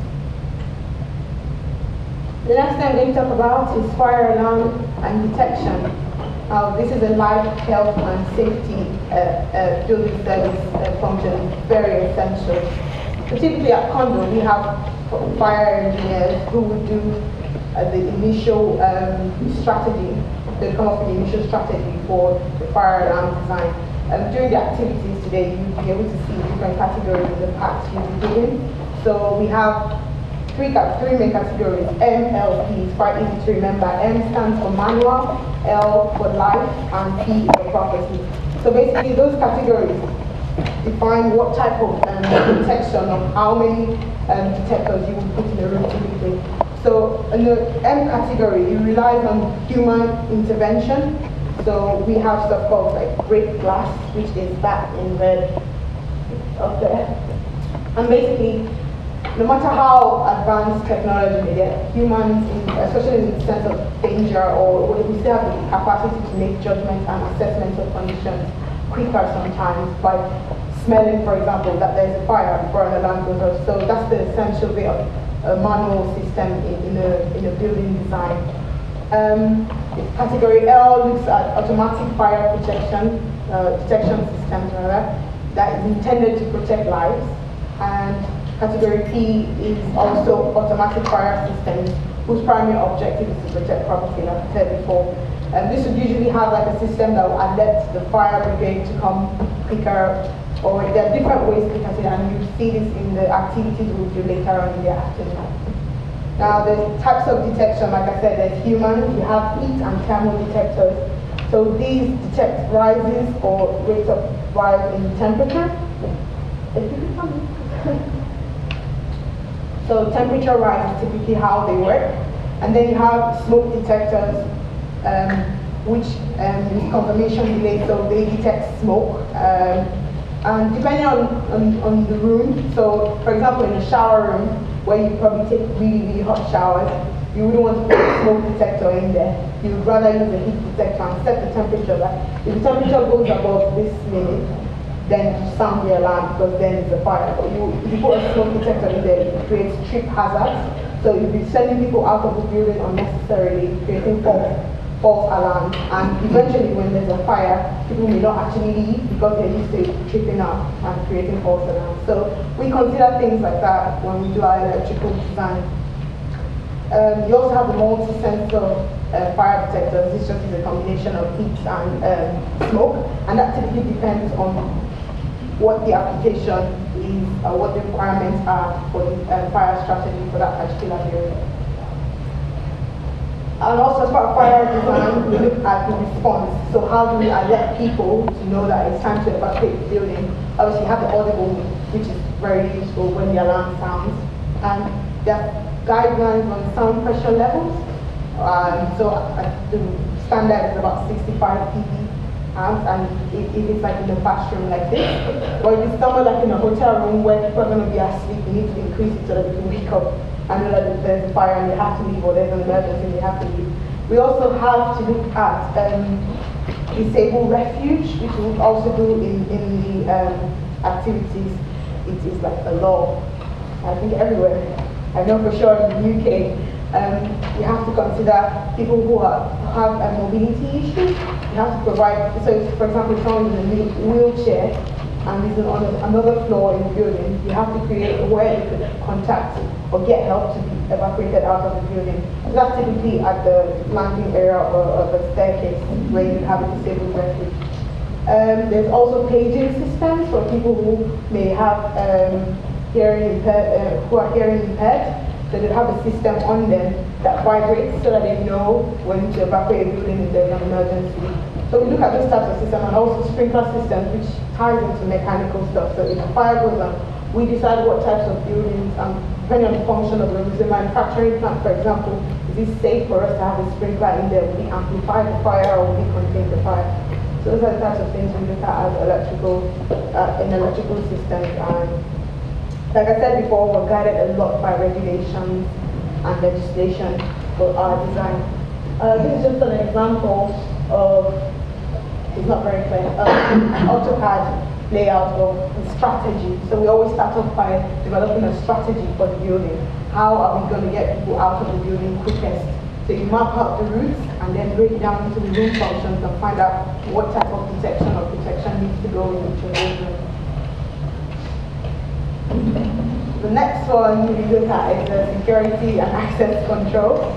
The next thing I'm going to talk about is fire alarm and detection. This is a life, health, and safety building service function, very essential. So typically at Cundall, we have fire engineers who would do the initial strategy. They come up with the initial strategy for the fire alarm design. During the activities today, you'll be able to see different categories of the parts you'll be doing. So we have three main categories. M, L, P. It's quite easy to remember. M stands for manual, L for life, and P for property. So basically those categories define what type of detection of how many detectors you will put in a room typically. So in the M category, it relies on human intervention. So we have stuff called like break glass, which is that in red up there. And basically, no matter how advanced technology may get, humans, especially in the sense of danger, or we still have the capacity to make judgments and assessments of conditions quicker sometimes by smelling, for example, that there's a fire before an alarm goes off. So that's the essential bit of a manual system in a building design. Category L looks at automatic fire detection systems that is intended to protect lives. And Category P is also automatic fire systems whose primary objective is to protect property, like I said before. This would usually have like a system that will alert the fire brigade to come quicker, or there are different ways to consider, and you see this in the activities we'll do later on in the afternoon. Now the types of detection, like I said, there's human, we have heat and thermal detectors. So these detect rises or rates of rise in temperature. So temperature rise is typically how they work. And then you have smoke detectors, which is confirmation delay, so they detect smoke. And depending on the room, so for example in a shower room where you probably take really hot showers, you wouldn't want to put a smoke detector in there. You would rather use a heat detector and set the temperature. Like if the temperature goes above this limit, then you sound the alarm because then it's a fire. But if you put a smoke detector in there, it creates trip hazards. So you'll be sending people out of the building unnecessarily, creating false alarms. And eventually when there's a fire, people may not actually leave because they're used to tripping up and creating false alarms. So we consider things like that when we do our electrical design. You also have the multi-sensor fire detectors. This just is a combination of heat and smoke, and that typically depends on what the application is or what the requirements are for the fire strategy for that particular area. And also as part of fire design, we look at the response. So how do we alert people to know that it's time to evacuate the building? Obviously you have the audible, which is very useful when the alarm sounds. And there are guidelines on sound pressure levels. So the standard is about 65 dB. And if it's like in a classroom like this, or if it's somewhere like in a hotel room where people are going to be asleep, you need to increase it so that they can wake up and know that there's a fire and they have to leave, or there's an emergency and they have to leave. We also have to look at disabled refuge, which we also do in the activities. It is like a law, I think everywhere. I know for sure in the UK. You have to consider people who have a mobility issue. You have to provide, so for example, if someone is in a wheelchair and is on another floor in the building, you have to create where they could contact or get help to be evacuated out of the building. So that's typically at the landing area or the staircase where you have a disabled refuge. There's also paging systems for people who may have hearing impaired, who are hearing impaired. So they have a system on them that vibrates so that they know when to evacuate a building if there's an emergency. So we look at those types of systems, and also sprinkler systems, which ties into mechanical stuff. So if a fire goes on, we decide what types of buildings, depending on the function of the building. So manufacturing plant, for example, is it safe for us to have a sprinkler in there? Will we amplify the fire or will we contain the fire? So those are the types of things we look at as in electrical systems. And like I said before, we're guided a lot by regulations and legislation for our design. This is just an example of, it's not very clear, AutoCAD layout of the strategy. So we always start off by developing a strategy for the building. How are we going to get people out of the building quickest? So you map out the routes and then break it down into the room functions and find out what type of detection or protection needs to go in each of those rooms. The next one we look at is the security and access control.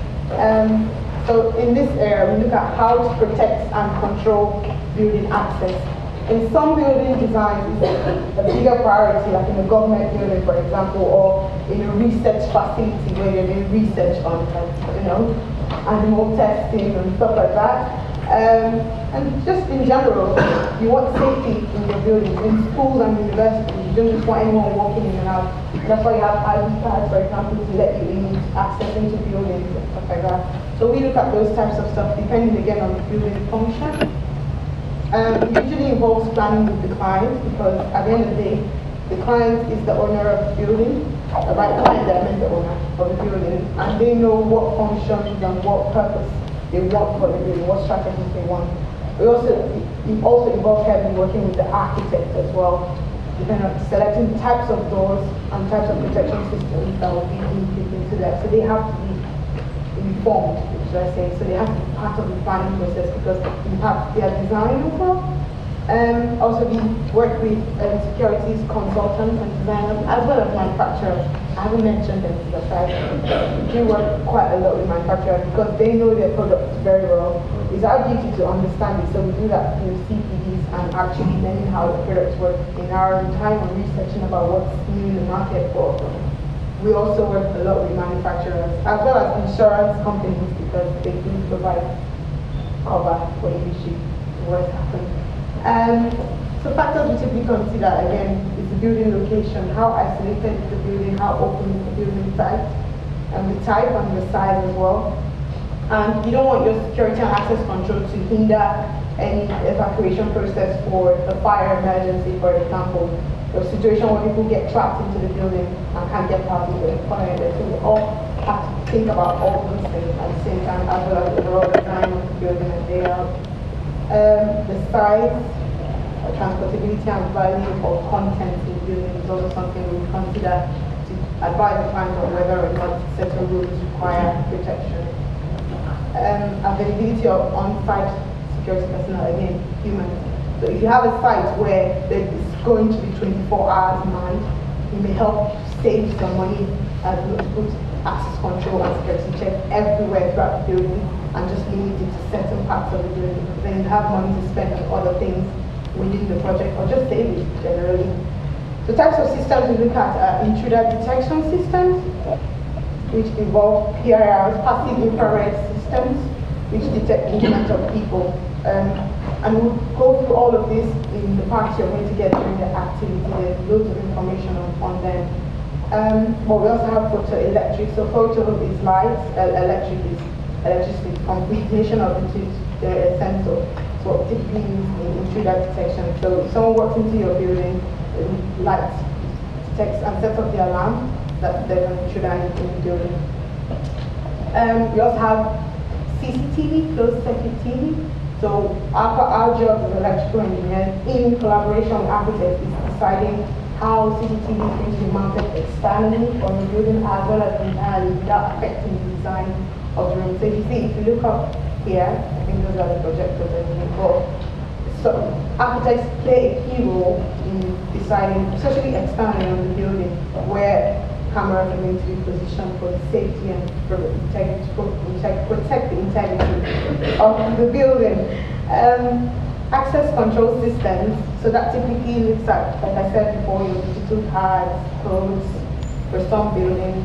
So in this area, we look at how to protect and control building access. In some building designs, it's a bigger priority, like in a government building, for example, or in a research facility where you're doing research on, animal testing and stuff like that. And just in general, you want safety in your buildings. In schools and universities, you don't just want anyone walking in and out. That's why you have ID cards, for example, to let you in, access into buildings and stuff like that. So we look at those types of stuff, depending again on the building function. It usually involves planning with the client, because at the end of the day, the client is the owner of the building. By client, I meant the owner of the building, and they know what functions and what purpose they want for the building, what strategies they want. It also involves heavily working with the architect as well, depending on selecting types of doors and types of protection systems that will be input into that. So they have to be informed, should I say. So they have to be part of the planning process because it impacts their design as well. Also we work with securities consultants and designers as well as manufacturers. I haven't mentioned them because I do work quite a lot with manufacturers because they know their products very well. It's our duty to understand it, so we do that through CPDs and actually learning how the products work in our time and researching about what's new in the market. But we also work a lot with manufacturers as well as insurance companies because they do provide cover for the issue what happens. So factors we typically consider again is the building location, how isolated is the building, how open is the building site, and the type and the size as well. And you don't want your security and access control to hinder any evacuation process for a fire emergency, for example, a situation where people get trapped into the building and can't get out of the fire. So we all have to think about all those things at the same time, as well as the overall design of the building and layout. The size, transportability and value of content in the building is also something we consider to advise the client on whether or not certain rooms require protection. Availability of on-site security personnel, again, humans. So if you have a site where there is going to be 24 hours manned, it may help save some money as you put access control and security checks everywhere throughout the building and just limit it to certain parts of the building. Then you have money to spend on other things within the project or just save it generally. The types of systems we look at are intruder detection systems, which involve PIRs, passive infrared systems, which detect movement of people. And we'll go through all of this in the parts you're going to get during the activity. There's loads of information on them. But we also have photoelectric. So photo is light, electric is electricity. Combination of the two, they're essential. So typically used in intruder detection. So if someone walks into your building, light detects and sets up the alarm that there's an intruder in the building. We also have CCTV, closed circuit TV. So our job as electrical engineers, in collaboration with architects, is deciding how CCTV is going to be mounted externally on the building as well as internally without affecting the design of the room. So if you see, if you look up here, I think those are the projectors that you involved. So architects play a key role in deciding, especially externally on the building, where cameras are going to be positioned for the safety and for the integrity, protect the integrity of the building. Access control systems, so that typically looks at, like I said before, your digital cards, codes for some buildings.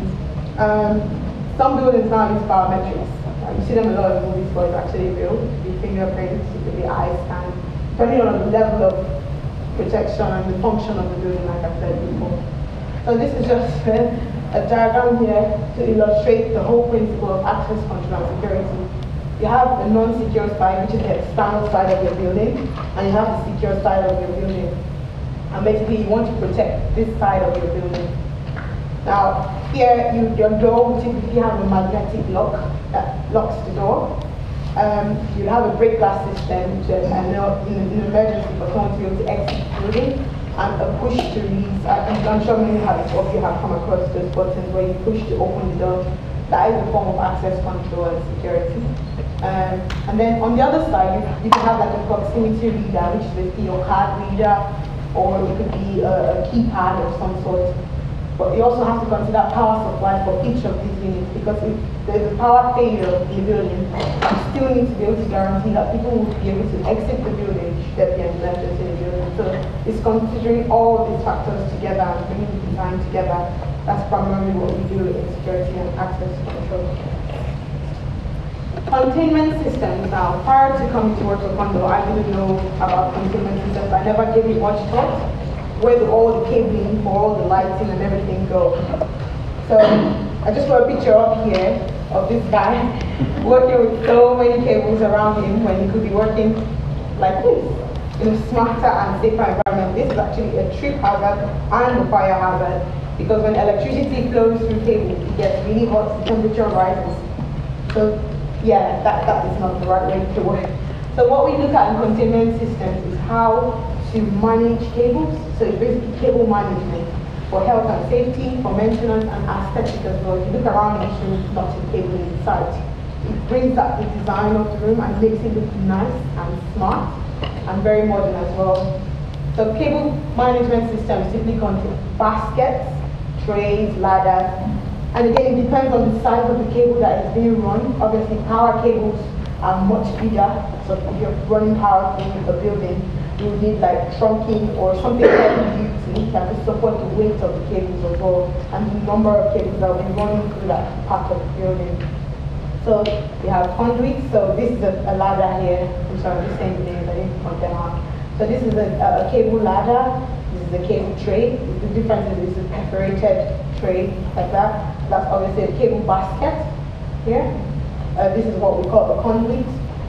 Some buildings now use biometrics. You see them in a lot of movies, but it's actually real. It could be fingerprints, it could be eye scan, depending on the level of protection and the function of the building, like I said before. So this is just a diagram here to illustrate the whole principle of access control and security. You have a non-secure side, which is the external side of your building, and you have the secure side of your building. And basically, you want to protect this side of your building. Now, here, your door will typically have a magnetic lock that locks the door. You have a break glass system, which is an emergency for someone to be able to exit the building, and a push to release. I'm sure many of you have come across those buttons where you push to open the door. That is a form of access control and security. And then on the other side, you can have like a proximity reader, which is basically your card reader, or it could be a keypad of some sort. But you also have to consider power supply for each of these units, because if there's a power failure in the building, you still need to be able to guarantee that people will be able to exit the building should there be an emergency in the building. So it's considering all these factors together and bringing the design together. That's primarily what we do in security and access control. Containment systems. Now, prior to coming to work for Cundall, I didn't know about containment systems. I never gave it much thought. Where do all the cabling for all the lighting and everything go? So I just put a picture up here of this guy working with so many cables around him when he could be working like this in a smarter and safer environment. This is actually a trip hazard and a fire hazard, because when electricity flows through cables, it gets really hot, the temperature rises. So yeah, that is not the right way to work. So what we look at in containment systems is how to manage cables. So it's basically cable management for health and safety, for maintenance and aesthetic as well. If you look around this room, not a cable inside. It brings up the design of the room and makes it look nice and smart and very modern as well. So cable management systems typically contain baskets, trays, ladders, and again, it depends on the size of the cable that is being run. Obviously, power cables are much bigger. So if you're running power through a building, you will need like trunking or something heavy duty that will support the weight of the cables as well, and the number of cables that will be running through that part of the building. So we have conduits. So this is a ladder here. I'm sorry, I'm just saying the names, I didn't point them out. So this is a cable ladder. This is a cable tray. The difference is this is a perforated tray like that. That's obviously a cable basket here. This is what we call a conduit.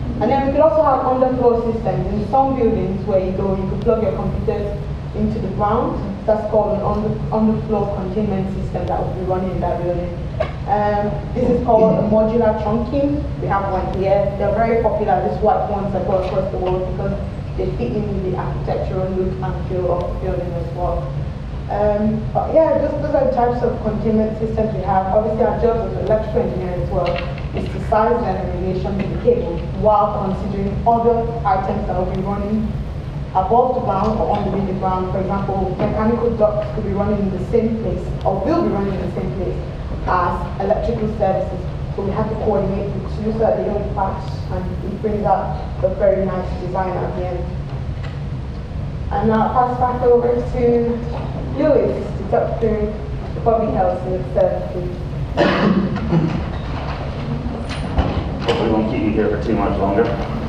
And then we could also have underfloor systems. In some buildings where you go, you could plug your computers into the ground. That's called an underfloor containment system that will be running in that building. This is called a modular trunking. We have one here. They're very popular, these white ones that go across the world because they fit in with the architectural look and feel of the building as well. But yeah, those are the types of containment systems we have. Obviously, our job as an electrical engineer as well is to size them in relation to the cable while considering other items that will be running above the ground or underneath the ground. For example, mechanical ducts could be running in the same place or will be running in the same place as electrical services. So we have to coordinate the two so that they don't clash, and it brings out a very nice design at the end. And now I'll pass back over to Lewis to talk through the public health and services. Hopefully we won't keep you here for too much longer.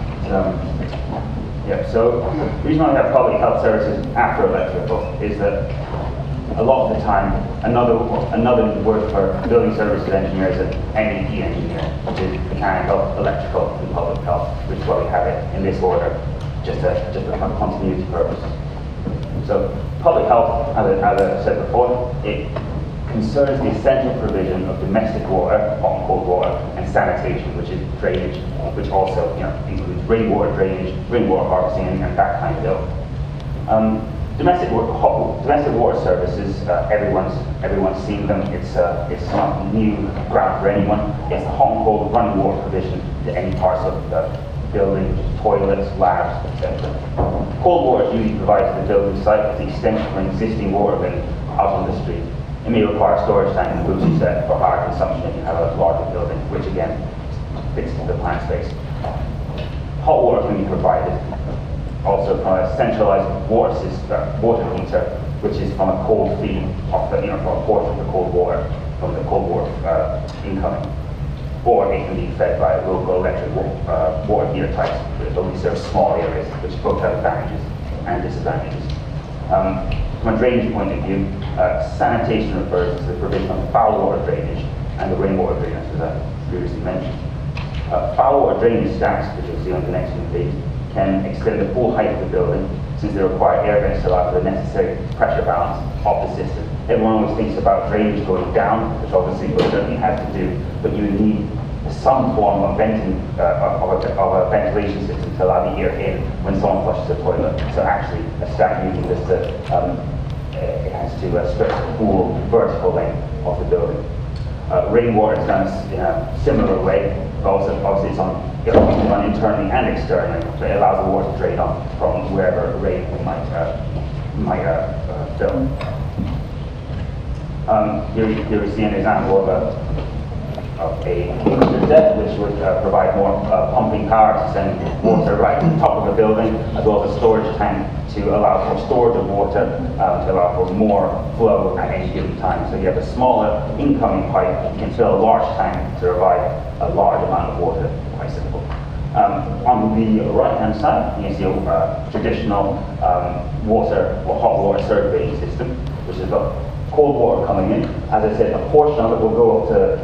So the reason why we have public health services after electrical is that a lot of the time, another word for building services engineer is an MEP engineer, which is mechanical, electrical, and public health, which is why we have it in this order, just for continuity purpose. So public health, as I said before, it concerns the essential provision of domestic water, hot and cold water, and sanitation, which is drainage, which also includes rainwater drainage, rainwater harvesting, and that kind of ilk. Domestic water services, everyone's seen them. It's not new ground for anyone. It's the hot and cold running water provision to any parts of the building, toilets, labs, etc. Cold water is usually provided to the building site at the extension of an existing water main out on the street. It may require a storage tank and booster set for higher consumption if you have a larger building, which again fits into the plant space. Hot water can be provided also from a centralized water heater, which is from a cold feed of from a portion of the cold water from the cold water incoming. Or it can be fed by local electric water heater types, which only serve small areas, which both have advantages and disadvantages. From a drainage point of view, sanitation refers to the provision of foul water drainage and the rainwater drainage, as I previously mentioned. Foul water drainage stacks, which you'll see on the next one page, can extend the full height of the building, since they require air vents to allow for the necessary pressure balance of the system. Everyone always thinks about drainage going down, which obviously it certainly has to do, but you need some form of venting of a ventilation system to allow the air in when someone flushes the toilet. So actually, a stack using this it has to stretch the full vertical length of the building. Rainwater is done in a similar way, but also obviously it can run internally and externally, so it allows the water to drain off from wherever rain might fill. Here we see an example of a booster set, which would provide more pumping power to send water right to the top of the building, as well as a storage tank to allow for storage of water, to allow for more flow at any given time. So you have a smaller incoming pipe, you can fill a large tank to provide a large amount of water. Quite simple. On the right-hand side, you can see a traditional hot water circulating system, which has got cold water coming in. As I said, a portion of it will go up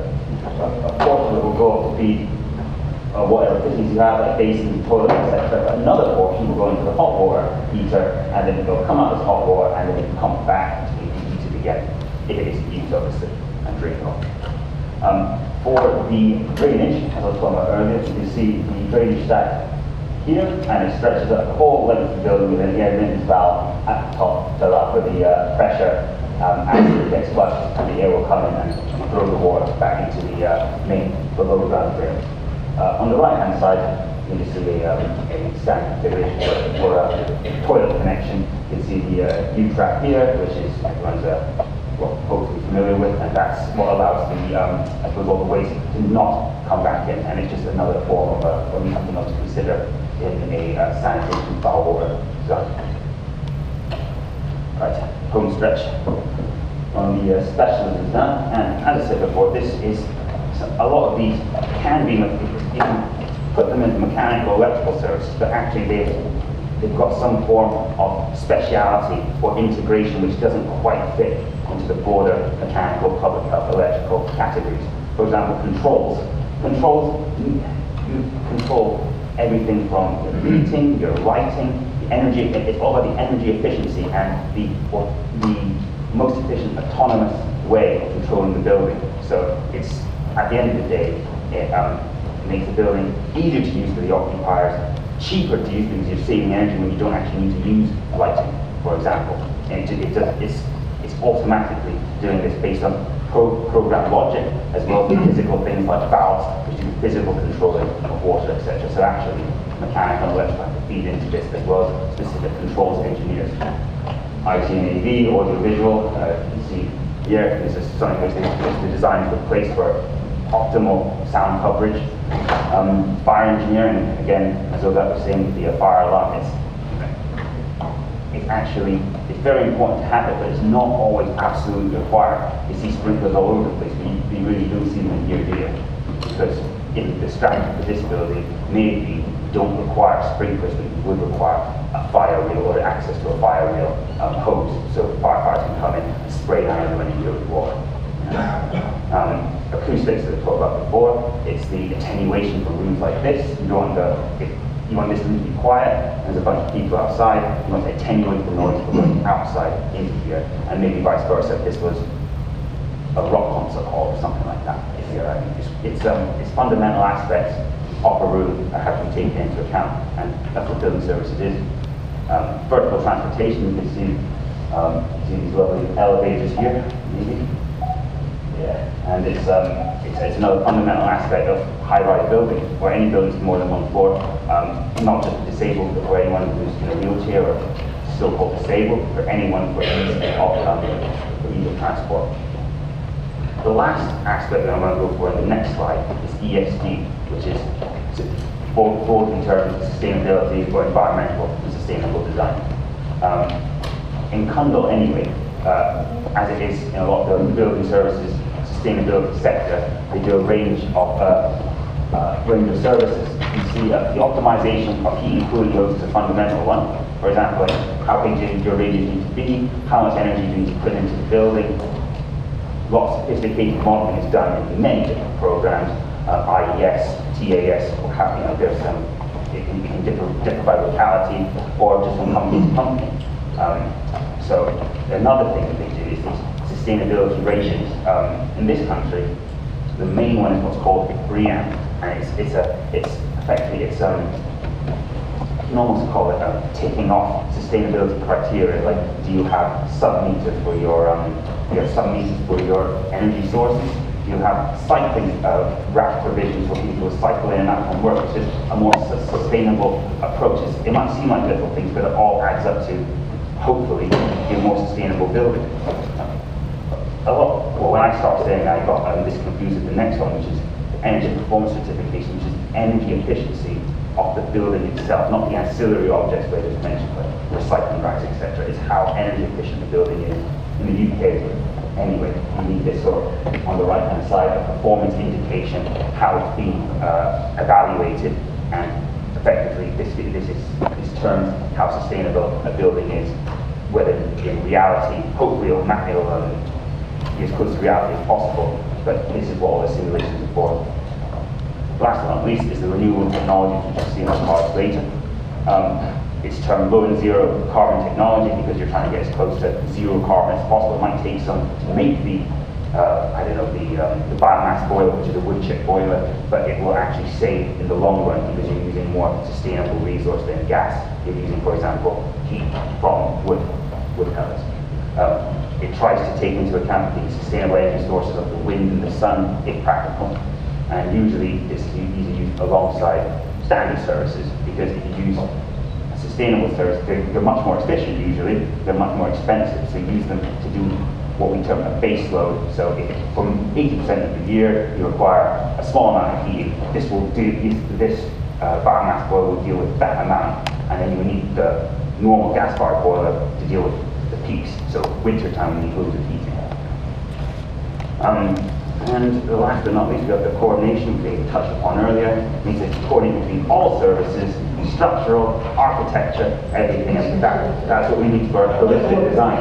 to feed whatever fittings you have, like basins, toilets, etc. But another portion will go into the hot water heater, and then it will come out as hot water, and then it will come back to be heated again, if it is used obviously, and drained off. For the drainage, as I was talking about earlier, you can see the drainage stack here, and it stretches out the whole length of the building with an air rinse valve at the top to allow for the pressure as it gets flushed, and the air will come in and throw the water back into the main below ground drain. On the right hand side, you can see a standard configuration for a toilet connection. You can see the U-trap here, which is everyone's hopefully familiar with, and that's what allows all the waste to not come back in, and it's just another form of something else to consider in a sanitation foul water zone. Right, home stretch on the specialisms now, and as I said before, this is a lot of these can be, you can put them into mechanical, electrical services, but actually they've got some form of speciality or integration which doesn't quite fit into the broader mechanical, public health, electrical categories. For example, controls. You control everything from your heating, your lighting, the energy. It's all about the energy efficiency and the most efficient autonomous way of controlling the building. So it's, at the end of the day, it makes the building easier to use for the occupiers, cheaper to use because you're saving energy when you don't actually need to use lighting, for example. And it's automatically doing this based on program logic, as well as physical things like valves, which do physical controlling of water, etc. So actually, mechanical and electrical have to feed into this, as well as specific controls engineers. IT and AV, audio visual, you can see here, this is something which the design is the place for optimal sound coverage. Fire engineering, again, as Odette was saying, the fire alarm, it's very important to have it, but it's not always absolutely required. You see sprinklers all over the place, but you really don't see them here, do you? Because in the strategy for this building, maybe you don't require sprinklers, but you would require a fire wheel or access to a fire wheel hose, so firefighters can come in and spray down when you do it with water. Acoustics that I talked about before, it's the attenuation for rooms like this. You want this room to be quiet, and there's a bunch of people outside, you want to attenuate the noise from going outside into here, and maybe vice versa if this was a rock concert hall or something like that. It's fundamental aspects of a room that have to be taken into account, and that's what building services is. Vertical transportation, you can see these lovely elevators here, maybe. Yeah, and it's another fundamental aspect of high-rise building, or any building with more than one floor, not just disabled, but for anyone who's in a wheelchair or still called disabled, for anyone for ease of transport. The last aspect that I'm going to go for in the next slide is ESG, which is both in terms of sustainability or environmental and sustainable design. In Cundall anyway, as it is in a lot of the building services sustainability sector, they do a range of services. You see the optimization of heat and cooling loads is a fundamental one. For example, like how big do your radius need to be, how much energy do you need to put into the building. Lots of sophisticated modeling is done in many different programs, IBEX, TAS, or have, there's it can differ by locality or just from company to company. So another thing that they do is these sustainability ratings. In this country, the main one is what's called BREEAM, and it's effectively you can almost call it ticking off sustainability criteria. Like, do you have sub-meters for your energy sources? Do you have cycling rack provisions for people who cycle in and out from work? It's just a more sustainable approach. It might seem like little things, but it all adds up to hopefully a more sustainable building. Well, when I started saying that, I got this confused with the next one, which is energy performance certification, which is energy efficiency of the building itself, not the ancillary objects where it's mentioned, like recycling racks, etc. It's how energy efficient the building is. In the UK, anyway, you need this sort of, on the right-hand side, a performance indication, how it's being evaluated, and effectively this terms how sustainable a building is, whether in reality, hopefully it'll be as close to reality as possible, but this is what all the simulations are for. Last but not least is the renewable technology, which you'll see in the cards later. It's termed low and zero carbon technology because you're trying to get as close to zero carbon as possible. It might take some to make the biomass boiler, which is a wood chip boiler, but it will actually save in the long run because you're using more sustainable resource than gas. You're using, for example, heat from wood pellets. It tries to take into account the sustainable energy sources of the wind and the sun, if practical. And usually this is used alongside standard services, because if you use a sustainable service, they're much more efficient usually, they're much more expensive, so use them to do what we term a base load. So if from 80% of the year you require a small amount of heating, this biomass boiler will deal with that amount, and then you need the normal gas-fired boiler to deal with the peaks. So winter time we need loads of heating. And the last but not least, we have the coordination we touched upon earlier. It means it's coordinating between all services, structural, architecture, everything. And that's what we need for holistic design.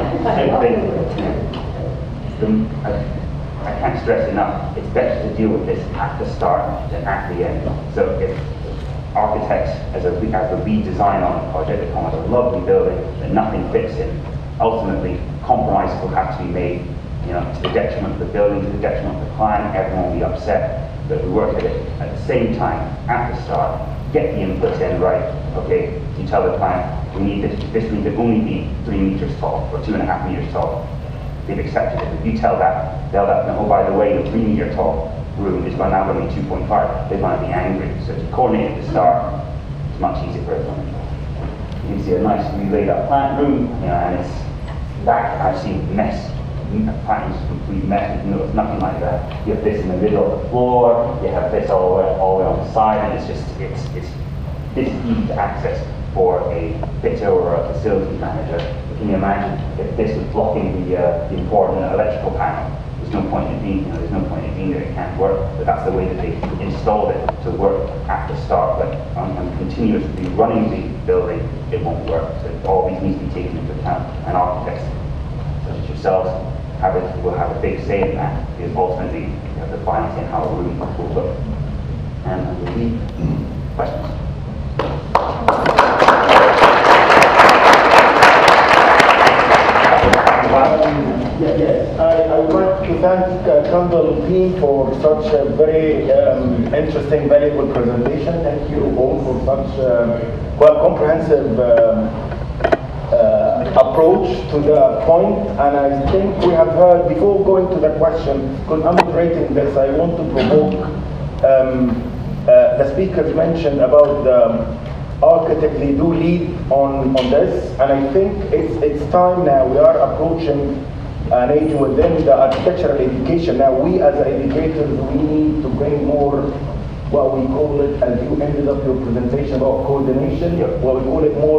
I can't stress enough, it's better to deal with this at the start than at the end. So if architects, as a redesign on the project, they come with a lovely building that nothing fits in. Ultimately, compromises will have to be made, to the detriment of the building, to the detriment of the client. Everyone will be upset. But we work at it at the same time, at the start, get the inputs in right. Okay, you tell the client, we need this room to only be 3 meters tall or 2.5 meters tall. They've accepted it. If you tell that, they'll let them know, oh, by the way, the 3 meter tall room is now going to be 2.5. They're going to be angry. So to coordinate at the start, it's much easier for everyone. You can see a nicely laid up plant room, and it's that I've seen mess. Patterns complete mess. It's nothing like that. You have this in the middle of the floor. You have this all the way on the side, and it's this easy to access for a fitter or a facility manager. Can you imagine if this was blocking the important electrical panel? There's no point in being, there's no point in being that it can't work. But that's the way that they installed it to work at the start. But on continuously running the building, it won't work. So all these need to be taken into account, and architects such as yourselves will have a big say in that, because ultimately you have the final say in how a room will look. And I believe questions. Yes, I would like to thank Cundall team for such a very interesting, valuable presentation. Thank you all for such quite comprehensive approach to the point. And I think we have heard, before going to the question, because I'm moderating this, I want to provoke the speakers mentioned about the architect. They do lead on this, and I think it's time now. We are approaching an age within the architectural education. Now we as educators, we need to bring more, what we call it, as you ended up your presentation about coordination, what we call it more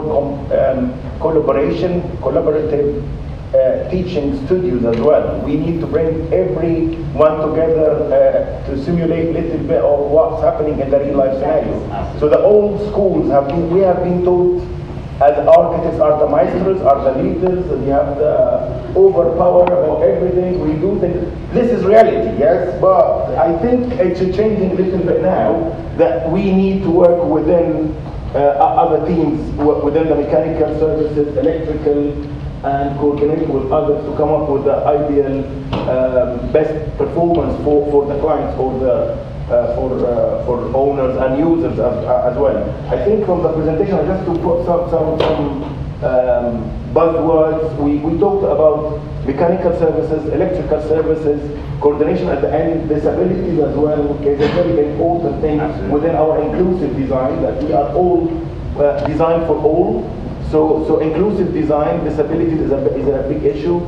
collaborative teaching studios as well. We need to bring everyone together to simulate a little bit of what's happening in the real life scenario. So the old schools we have been taught as architects are the maestros, are the leaders, we have the overpower about everything, we do things. This is reality, yes, but I think it's changing a little bit now that we need to work within other teams, within the mechanical services, electrical, and coordinate with others to come up with the ideal best performance for the clients or the for owners and users as well. I think from the presentation, just to put some buzzwords, we talked about mechanical services, electrical services, coordination at the end, disabilities as well is a very important thing. Absolutely. Within our inclusive design, that we are all designed for all. So inclusive design, disabilities is a big issue.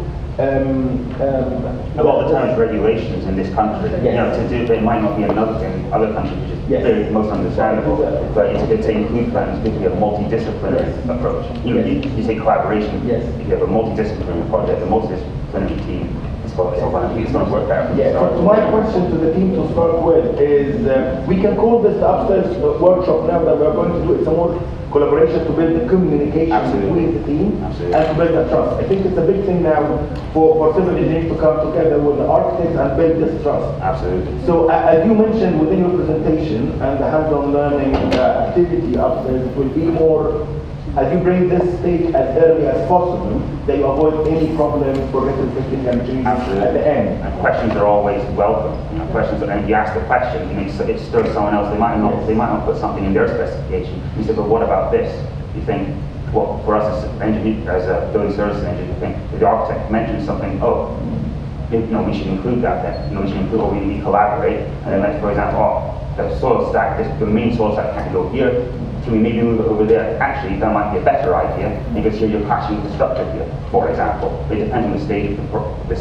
A lot of the times regulations in this country, to do it might not be another thing in other countries, which is very most understandable. But it's good to include that, it's good to be a multidisciplinary approach. You say collaboration. If you have a multidisciplinary project, a multidisciplinary team, it's going to work out. So my question to the team to start with is, we can call this the upstairs workshop now that we are going to do. It's a more collaboration to build the communication between the team and to build the trust. I think it's a big thing now for civil engineers to come together with the architects and build this trust. Absolutely. So as you mentioned within your presentation, and the hands-on learning activity upstairs will be more, as you bring this stage as early as possible, that you avoid any problems for retrofitting and changes at the end. And questions are always welcome. Questions, and you ask the question, it stirs someone else. They might not put something in their specification. You say, but what about this? You think, well, for us as engineer, as a building services engineer, you think if the architect mentions something, we should include that then. We should include, or we collaborate. And then, like, for example, the soil stack, the main soil stack can't go here. Can we maybe move it over there? Actually, that might be a better idea, because here you're clashing with the structure here, for example. It depends on the stage of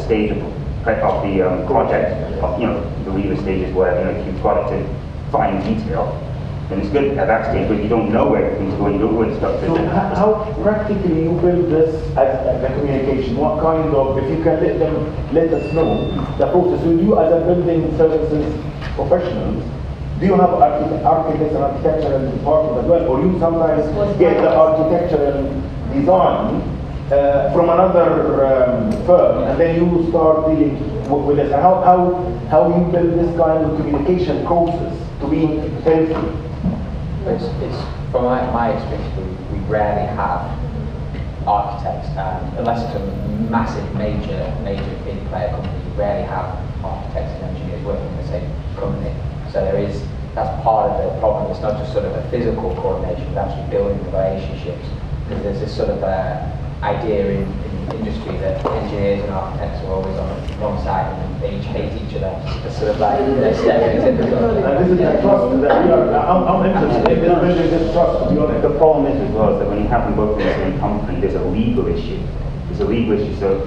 the project, the real stages where, if you've got it to fine detail, then it's good at that stage, but you don't know where everything's going, you don't know where the structure is. So how practically you build this as a communication? What kind of, if you can let us know the process. So you as a building services professionals, do you have architects and architectural department as well, or you sometimes get the architectural design from another firm, and then you start dealing with this? And how you build this kind of communication process to be healthy? It's from my experience, we rarely have architects, unless it's a massive, major big player company. We rarely have architects and engineers working in the same company. So that's part of the problem. It's not just sort of a physical coordination, but actually building the relationships. Because there's this sort of idea in industry that engineers and architects are always on one side and they each hate each other. It's sort of like stereotypical. And this is the trust that we are, I'm interested in building this trust, to be honest. The problem is as well is that when you have them both in the same company, there's a legal issue. There's a legal issue. So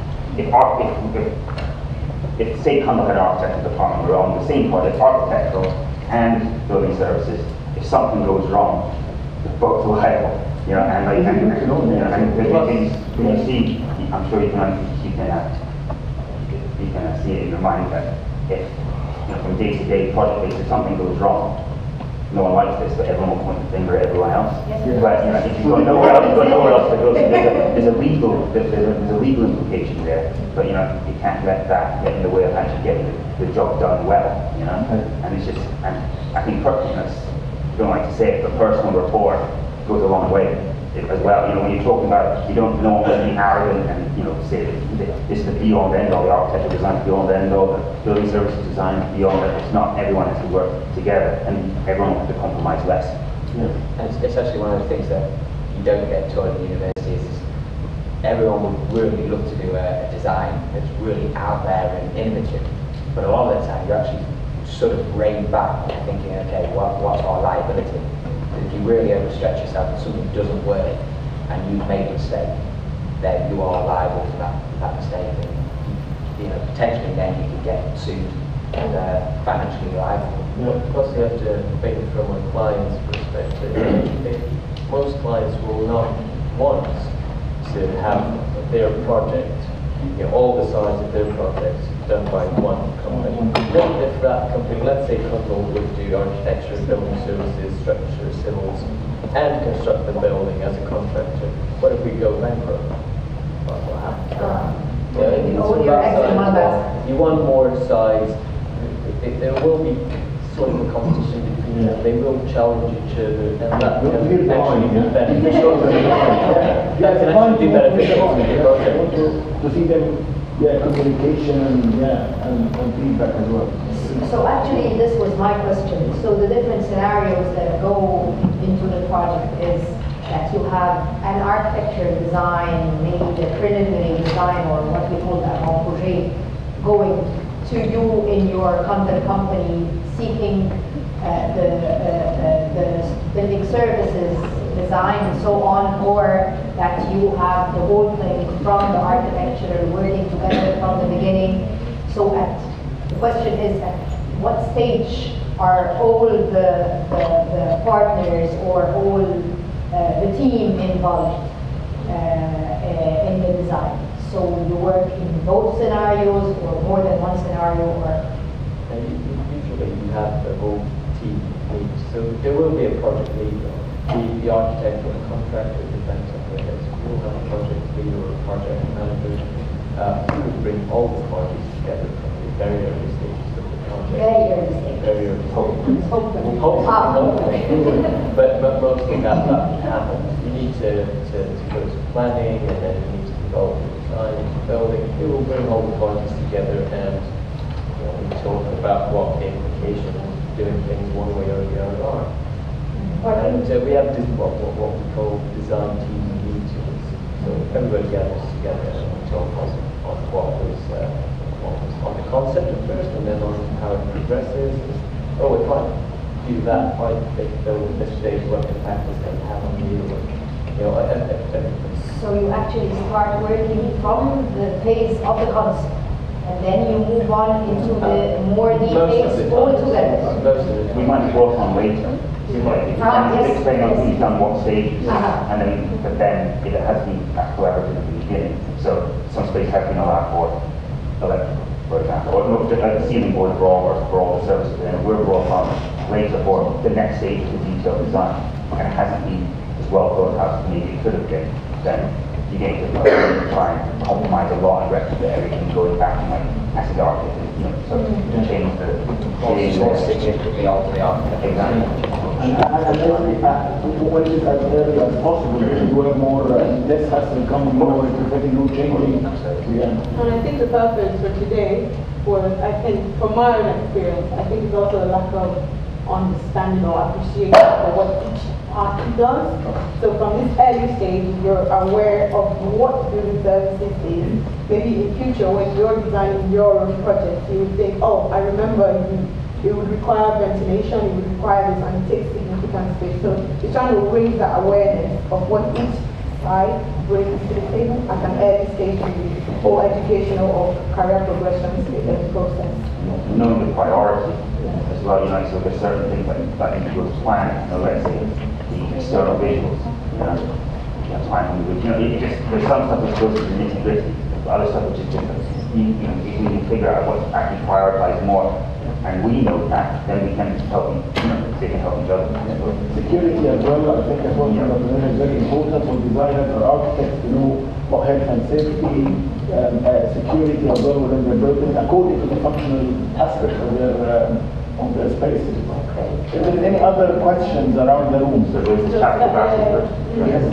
if say Cundall had an architectural department, we're on the same project, architectural and building services. If something goes wrong, they're both liable. You know, and like, and you see, I'm sure you can see it in your mind that if, from day to day, project basis, something goes wrong, no one likes this, but everyone will point the finger at everyone else. Yes. But if you've got nowhere else to go, so there's a legal implication there. But you can't let that get in the way of actually getting the job done well. And it's just, and I think, I don't like to say it, but personal rapport goes a long way as well. When you're talking about, you don't know to be arrogant and say this is the be all and end all, the architectural design is the be all and end all, the building services design is the be all and end all. It's not. Everyone has to work together, and everyone has to compromise less. Yeah. And it's actually one of the things that you don't get taught in universities. Everyone would really look to do a design that's really out there and innovative, but a lot of the time you actually sort of rein back and thinking, okay, what's our liability? If you really overstretch yourself and something doesn't work and you've made a mistake, then you are liable for that mistake. And potentially then you can get sued and financially liable. Plus you have to think from a client's perspective. Most clients will not want to have their project, all the sides of their projects done by one company. What if that company, let's say Cundall would do architecture, building services, structure, civils, and construct the building as a contractor? What if we go bankrupt? What happens? You want more sides. There will be sort of a competition between them. They will challenge each other, and that can actually be beneficial. That can actually be beneficial to the project. To see them, communication and feedback as well. So actually, this was my question. So the different scenarios that go into the project is that you have an architecture design, maybe the preliminary design, or what we call that projet, going to you in your content company, seeking the building services design and so on, or that you have the whole thing from the architecture working together from the beginning. So the question is, at what stage are all the partners or all the team involved in the design? So you work in both scenarios or more than one scenario, or? Usually you have the whole team lead. So there will be a project lead. The architect or the contractor, depends on where it is. You will have a project lead or a project manager who will bring all the parties together from the very early stages of the project. Very early stages. Very early stages. Hopefully. But mostly that happens. You need to go to planning, and then you need to develop the design of the building. It will bring all the parties together, and we talk about what the implications of doing things one way or the other are. And we have what we call design team meetings. So everybody gathers together and we talk on what was on the concept at first, and then on how it progresses. Oh, if I do that, I think build this stage, what impact is going to have on you? So you actually start working from the phase of the concept, and then you move on into the more details altogether. We might work on later. Explain on who's done what stages, and then it has been collaborative at the beginning. So some space has been allowed for electrical, for example, or no, the ceiling board for all the services, and we're brought on later for the next stage of the detailed design, and it hasn't been as well thought out as maybe it could have been. Then you get to try and compromise a lot and replicate everything going back to like acid architecture, you know, so to change the significantly alter the architecture. Exactly. And when it is as early as possible, you have more, less has to come more into getting no changing. Yeah. And I think the purpose for today was, I think, from my own experience, I think it's also a lack of understanding or appreciation for what each party does. So from this early stage, you're aware of what building services is. Maybe in future, when you're designing your own project, you would think, oh, I remember it would require ventilation, it would require this, and it takes significant space. So it's trying to raise that awareness of what each side brings to the table at an early stage for educational or career progression process. Knowing the priority as well, you know, so there's certain things that need to go to plan, you know, let's say the external visuals, you know, plan, you know, it just, there's some stuff that goes to the nitty-gritty, other stuff which is different. You know, if we can figure out what actually prioritized more, and we know that, then we can help, you know, they can help each other. Security as well, I think as well, is very important for designers or architects to know what health and safety, security as well within the building, according to the functional aspect of their spaces. If there any other questions around the room? So there's a chapter about it. Yes.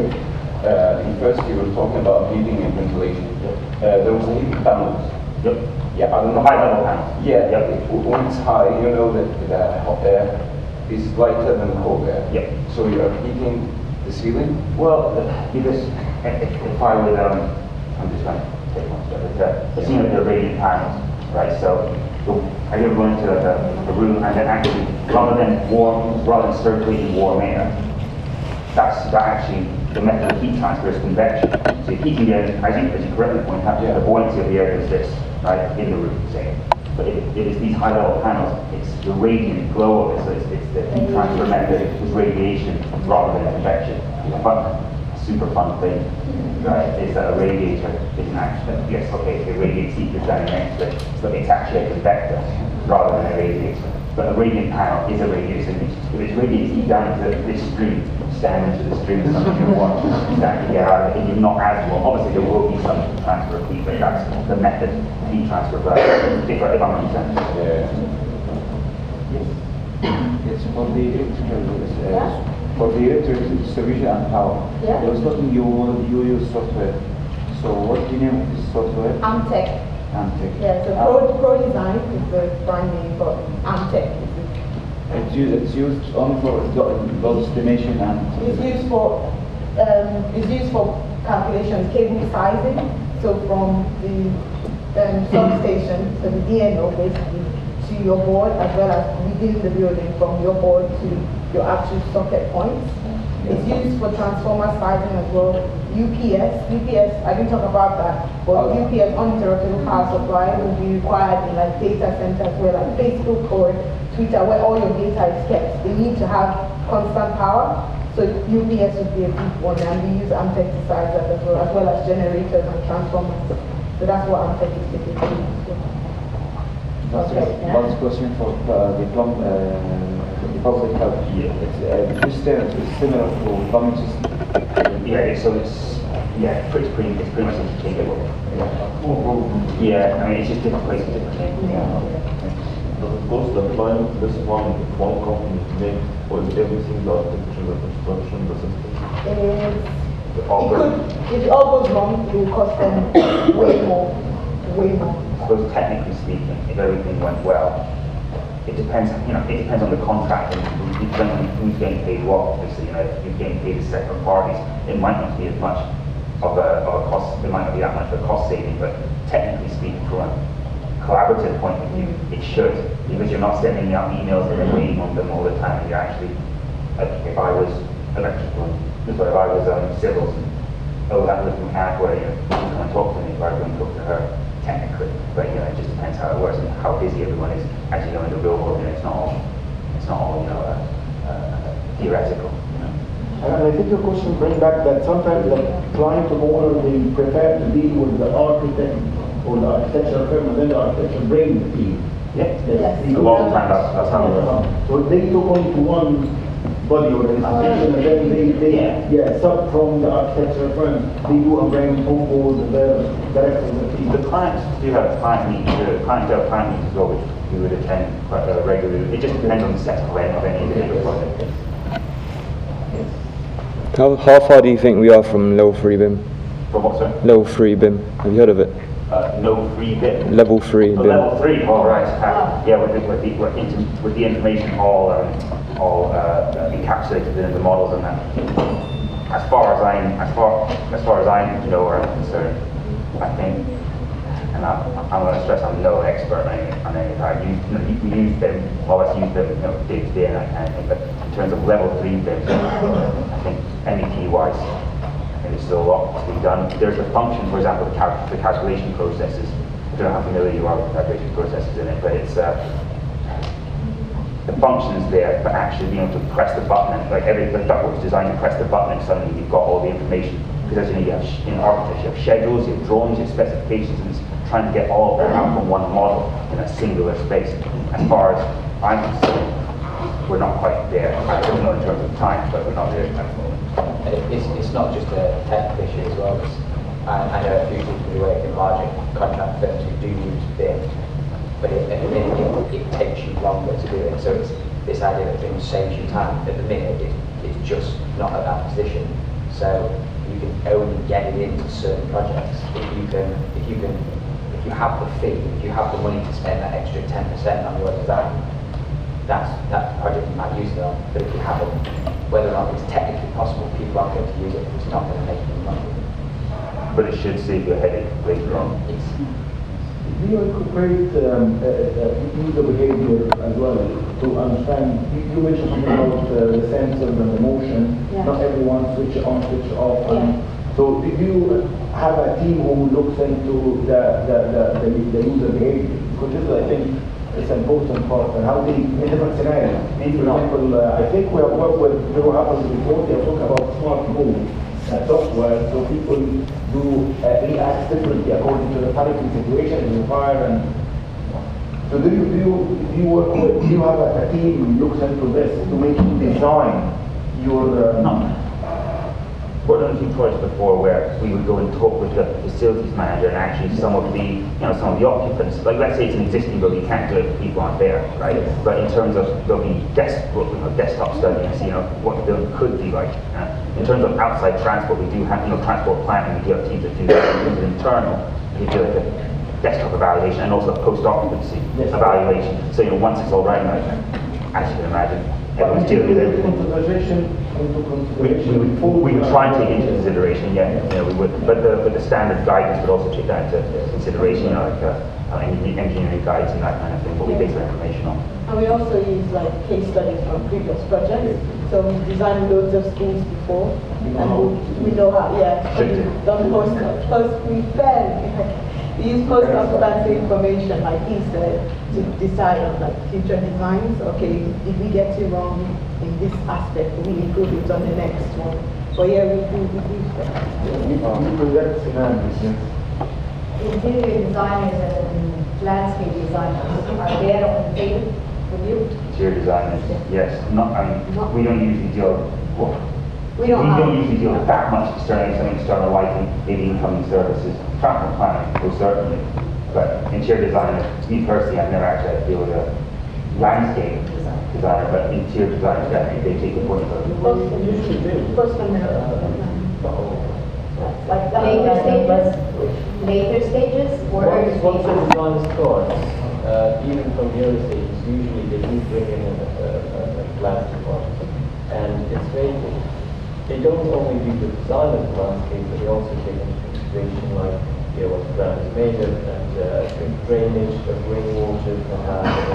First, you were talking about heating and ventilation. There was heating panels. Yep. Yeah, I don't know. High level panels. Yeah, when it's high, you know that hot air is lighter than cold air. Yep. So you are heating the ceiling? Well, because if I would, I'm just going to take one step. It's you know, they're radiant panels, right? So I ever go into a room and then actually, rather than circulating warm air, that actually the method of heat transfer is convection. So you're heating the air, as you correctly point out, the buoyancy of the air is this, right, in the room, say. But it is these high-level panels, it's the radiant glow of it, so it's the heat transfer method with radiation rather than convection. But a super fun thing, right, is that a radiator isn't actually, yes, okay, it radiates heat that's down next to it, but it's actually a convector rather than a radiator. But a radiant panel is a radiator, so it radiates heat down into this stream, down into the stream, something you want to get out of it, and you're not as well. Obviously, there will be some transfer of heat, but that's the method of heat transfer, but if I'm understanding. Yes, for the electrical distribution and power. Yeah. I was talking you use software. So what's the name of this software? Amtech. Amtech. Yeah, so Pro Design is the brand name, but Amtech is It's used only for those estimation and it's used for calculation cable sizing. So from the substation, so the DNO basically, to your board, as well as within the building from your board to your actual socket points. It's used for transformer sizing as well. UPS, I didn't talk about that, but UPS, uninterruptible power supply, will be required in like data centers where like Facebook or Twitter, where all your data is kept. They need to have constant power, so UPS would be a big one, and we use Amtech to size that as well as generators and transformers. So that's what Amtech is typically used for. Last question for the public health. This term is similar to plumbing system. Yeah, so it's pretty much interchangeable. Yeah, I mean it's just different places, different things. Does it cost the client this one company to make, or is everything the architecture, the construction, the system? If it all goes wrong, it will cost them way more. So technically speaking, if everything went well, it depends. You know, it depends on the contract and it depends on who's getting paid what. Obviously, you know, if you're getting paid as separate parties, it might not be as much of a cost. It might not be that much of a cost saving, but technically speaking, from a collaborative point of view, it should, because you're not sending out emails and then waiting on them all the time. You're actually, if I was electrical, if I was civils, that was from where you come and talk to me, if I was going to talk to her. Technically, but you know, it just depends how it works and how busy everyone is actually going to the real world. And it's not all you know theoretical. You know. And I think your question brings back that sometimes the client or owner they prefer to deal with the architect or the architectural firm, and then the architecture brings the team. Yeah, yes. A lot of time that's how it works. So if they took only to one body or an institution, and then they sub from the architectural firm, they do and bring on board the directors and the team. The clients do have client meetings, the clients do have client meetings as well, which we would attend quite regularly. It just depends on the setup of any individual project. How far do you think we are from level 3 BIM? From what, sir? Level 3 BIM. Have you heard of it? No free bit. Level 3 BIM. Level 3. All right. Yeah, with the information all encapsulated in the models and that. As far as I know or I'm concerned, I think, and I'm going to stress I'm no expert on any of that. We use them, always use them, day to day and that kind of thing. But in terms of level 3 BIM, I think MEP wise, there's still a lot to be done. There's a function, for example, the calculation processes. I don't know how familiar you are with the calculation processes in it, but it's the function's there, but actually being able to press the button, and like the ductwork is designed to press the button, and suddenly you've got all the information. Because as you have in architecture, you have schedules, you have drawings, you have specifications, and it's trying to get all of them out from one model in a singular space. As far as I'm concerned, we're not quite there. I don't know in terms of time, but we're not there at the moment. It's not just a technical issue as well, because I know a few people who work in larger contract firms who do use BIM, but it takes you longer to do it. So it's this idea that BIM saves you time. At the minute, it's just not at that position. So you can only get it into certain projects if you have the fee, if you have the money to spend that extra 10% on your design. That's project you might use it on. But if you haven't, whether or not it's technically possible, people aren't going to use it. It's not going to make any money. But it should save you a headache later on. Do you incorporate user behavior as well to understand? You mentioned something about the sensors and the motion. Yeah. Not everyone switch on, switch off. So do you have a team who looks into the user behavior? Because this is, I think, it's an important part, and how they, in different scenarios. For example, I think we have worked with Bureau Happens before, they talk about smart move software, so people do react differently according to the particular situation in the fire. And so do you work with, do you have a team who looks into this to make you design your We've done a few projects before where we would go and talk with the facilities manager and actually some of the occupants. Like let's say it's an existing building, you can't do it if people aren't there, right? But in terms of there'll be desktop study and see what the building could be like. In terms of outside transport, we do have transport planning. We do have teams that do that. In terms of internal, we do like a desktop evaluation and also a post-occupancy evaluation. So once it's all right, as you can imagine, everyone's dealing with everything. We would try and take into consideration, we would, but the standard guidance would also take that into consideration, engineering guides and that kind of thing, what we base our information on. And we also use case studies from previous projects. So we've designed loads of schools before, and we know how, we've done we use post-occupancy information like Easter to decide on future designs. Okay, did we get it wrong in this aspect? We improve it on the next one. But we do that. You project scenarios, Interior designers and landscape designers are there on the table with you? Interior designers, yes. We don't usually deal. We don't usually deal with that much external lighting, maybe incoming services, traffic planning, most certainly. But interior design, me personally, I've never actually had to deal with a landscape designer, but interior designers definitely they take the point of it. Later stages, or early Once the stages? design starts, even from the early stages, usually they do bring in a glass department, and it's very good. They don't only do the design of the landscape, but they also take into consideration what the ground is made of, and drainage of rainwater from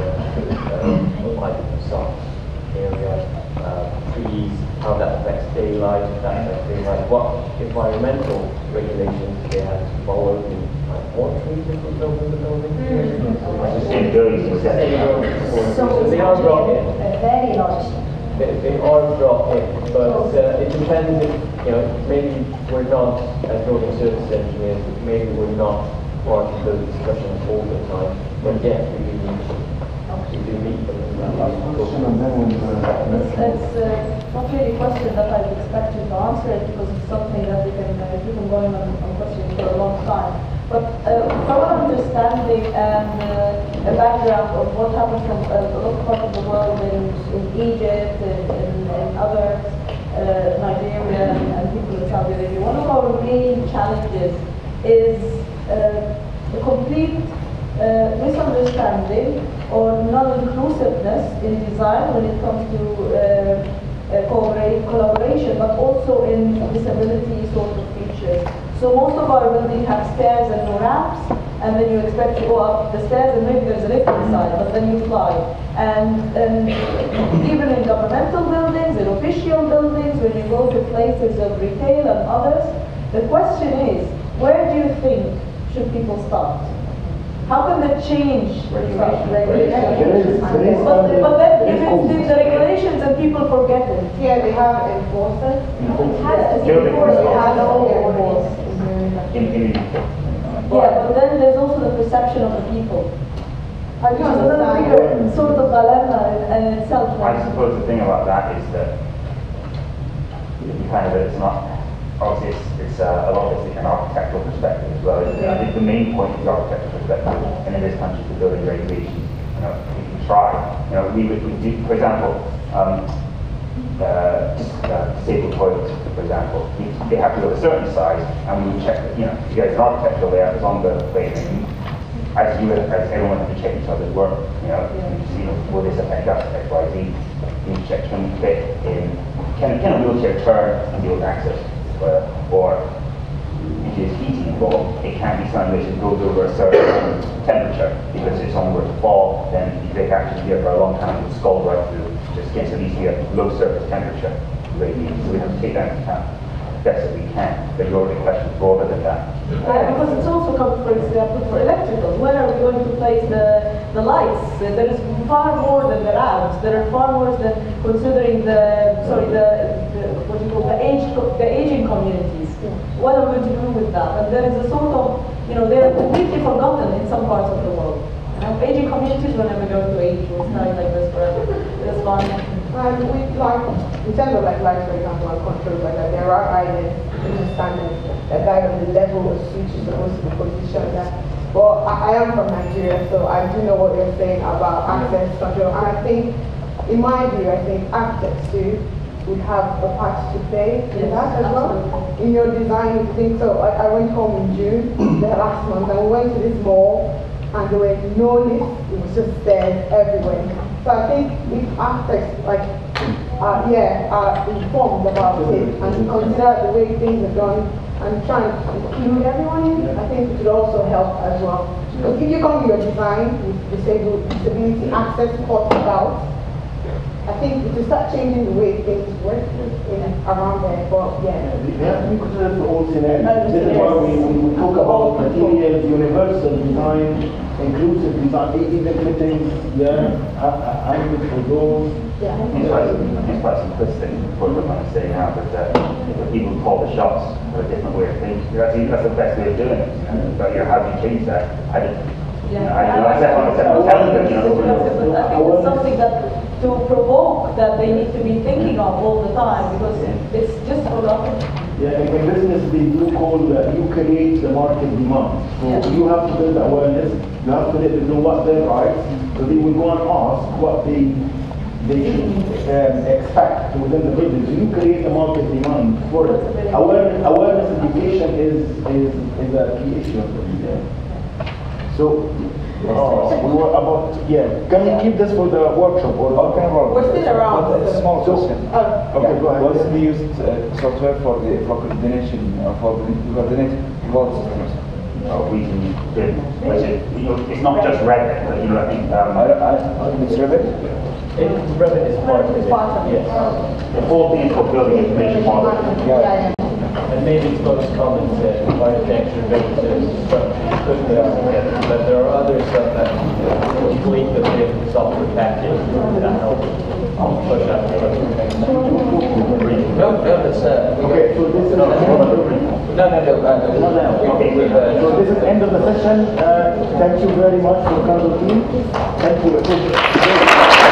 soft area, trees, how that affects daylight, if that affects daylight, what environmental regulations they have to follow, what trees they could build in the building. Sustainability. So they are brought in. A very large. They are brought in, but it depends if, maybe we're not, as building service engineers, maybe we're not part of those discussions all the time, but yes, we do meet them. Last question, and then It's not really a question that I expect you to answer it because it's something that we can keep on going on questioning for a long time. But from an understanding and a background of what happened from a lot of parts of the world in Egypt, in other Nigeria and people in Saudi Arabia, one of our main challenges is the complete misunderstanding or non-inclusiveness in design when it comes to collaboration, but also in disability sort of features. So most of our buildings have stairs and no ramps, and then you expect to go up the stairs and maybe there's a lift inside, but then you fly. And even in governmental buildings, in official buildings, when you go to places of retail and others, the question is, where do you think should people start? How can they change regulations? But then if it's the regulations and people forget it. Yeah, they have enforcement. Building Yeah, but then there's also the perception of the people. I think it's another bigger sort of dilemma in itself. I suppose the thing about that is that it's not, obviously it's a lot of it's an architectural perspective as well. I think the main point is architectural perspective, and in this country the building regulations, we can try. We do, for example, disabled toilets, for example, they have to go a certain size, and we would check that, if you guys an architectural layout is on the plane, as everyone has to check each other's work, will this affect us, X, Y, Z, you check can we fit in, can a wheelchair turn and deal with access, or if there's heating involved, it can't be something that goes over a certain temperature, because if someone were to fall, then they actually be here for a long time and scald right through the skin, so it needs to be a low surface temperature regime, so we have to take that into account best as we can. But your question is broader than that. Yeah, because it's also comes, for example, for electrical. Where are we going to place the lights? There is far more than the ramps. There are far more than considering the aging communities. What are we going to do with that? And there is a sort of, they're completely forgotten in some parts of the world. Aging communities will never go to age. We'll stay like this forever. It's fun. And in terms of lights, for example, and controls like that, there are guidance, standards that guide on the level of switch is supposed to be positioned at. But I am from Nigeria, so I do know what you're saying about access control. And I think, in my view, architects too would have a part to play in that as well. In your design, if you think so. I went home in June, the last month, and we went to this mall, and there were no lifts, it was just stairs everywhere. So I think if architects are informed about it and consider the way things are done and try and include everyone in, I think it would also help as well. Because if you come with your design with disability access thought about, I think it will start changing the way things work around there. But yeah. We have to be considered for all scenarios. This is why we talk about materials, universal design, inclusive design, even fittings, angle for those. It's quite simplistic, what we're going to say now, but people call the shots for a different way of thinking. That's the best way of doing it. But how do you change that? I telling them, I think it's something that to provoke that they need to be thinking of all the time, because it's just forgotten. Yeah, in business they do call you create the market demand. So you have to build awareness, you have to let them know what their rights, so they will go and ask what they expect within the building. So you create a market demand for it. Awareness education is a key issue. So we were about, can we keep this for the workshop or we're still around? Small question. Okay, go ahead. What is the used software for coordination for coordinated wall systems? It's not just Revit, but I think it's Revit. Revit is part of it. Yes. The whole thing is for building information modeling. And maybe it's most common to architecture, building structures, could be architecture, but there are other stuff that complete the software package that help push up the No, it's okay, so this is no. So this is end of the session. Thank you very much for Cundall team. Thank you.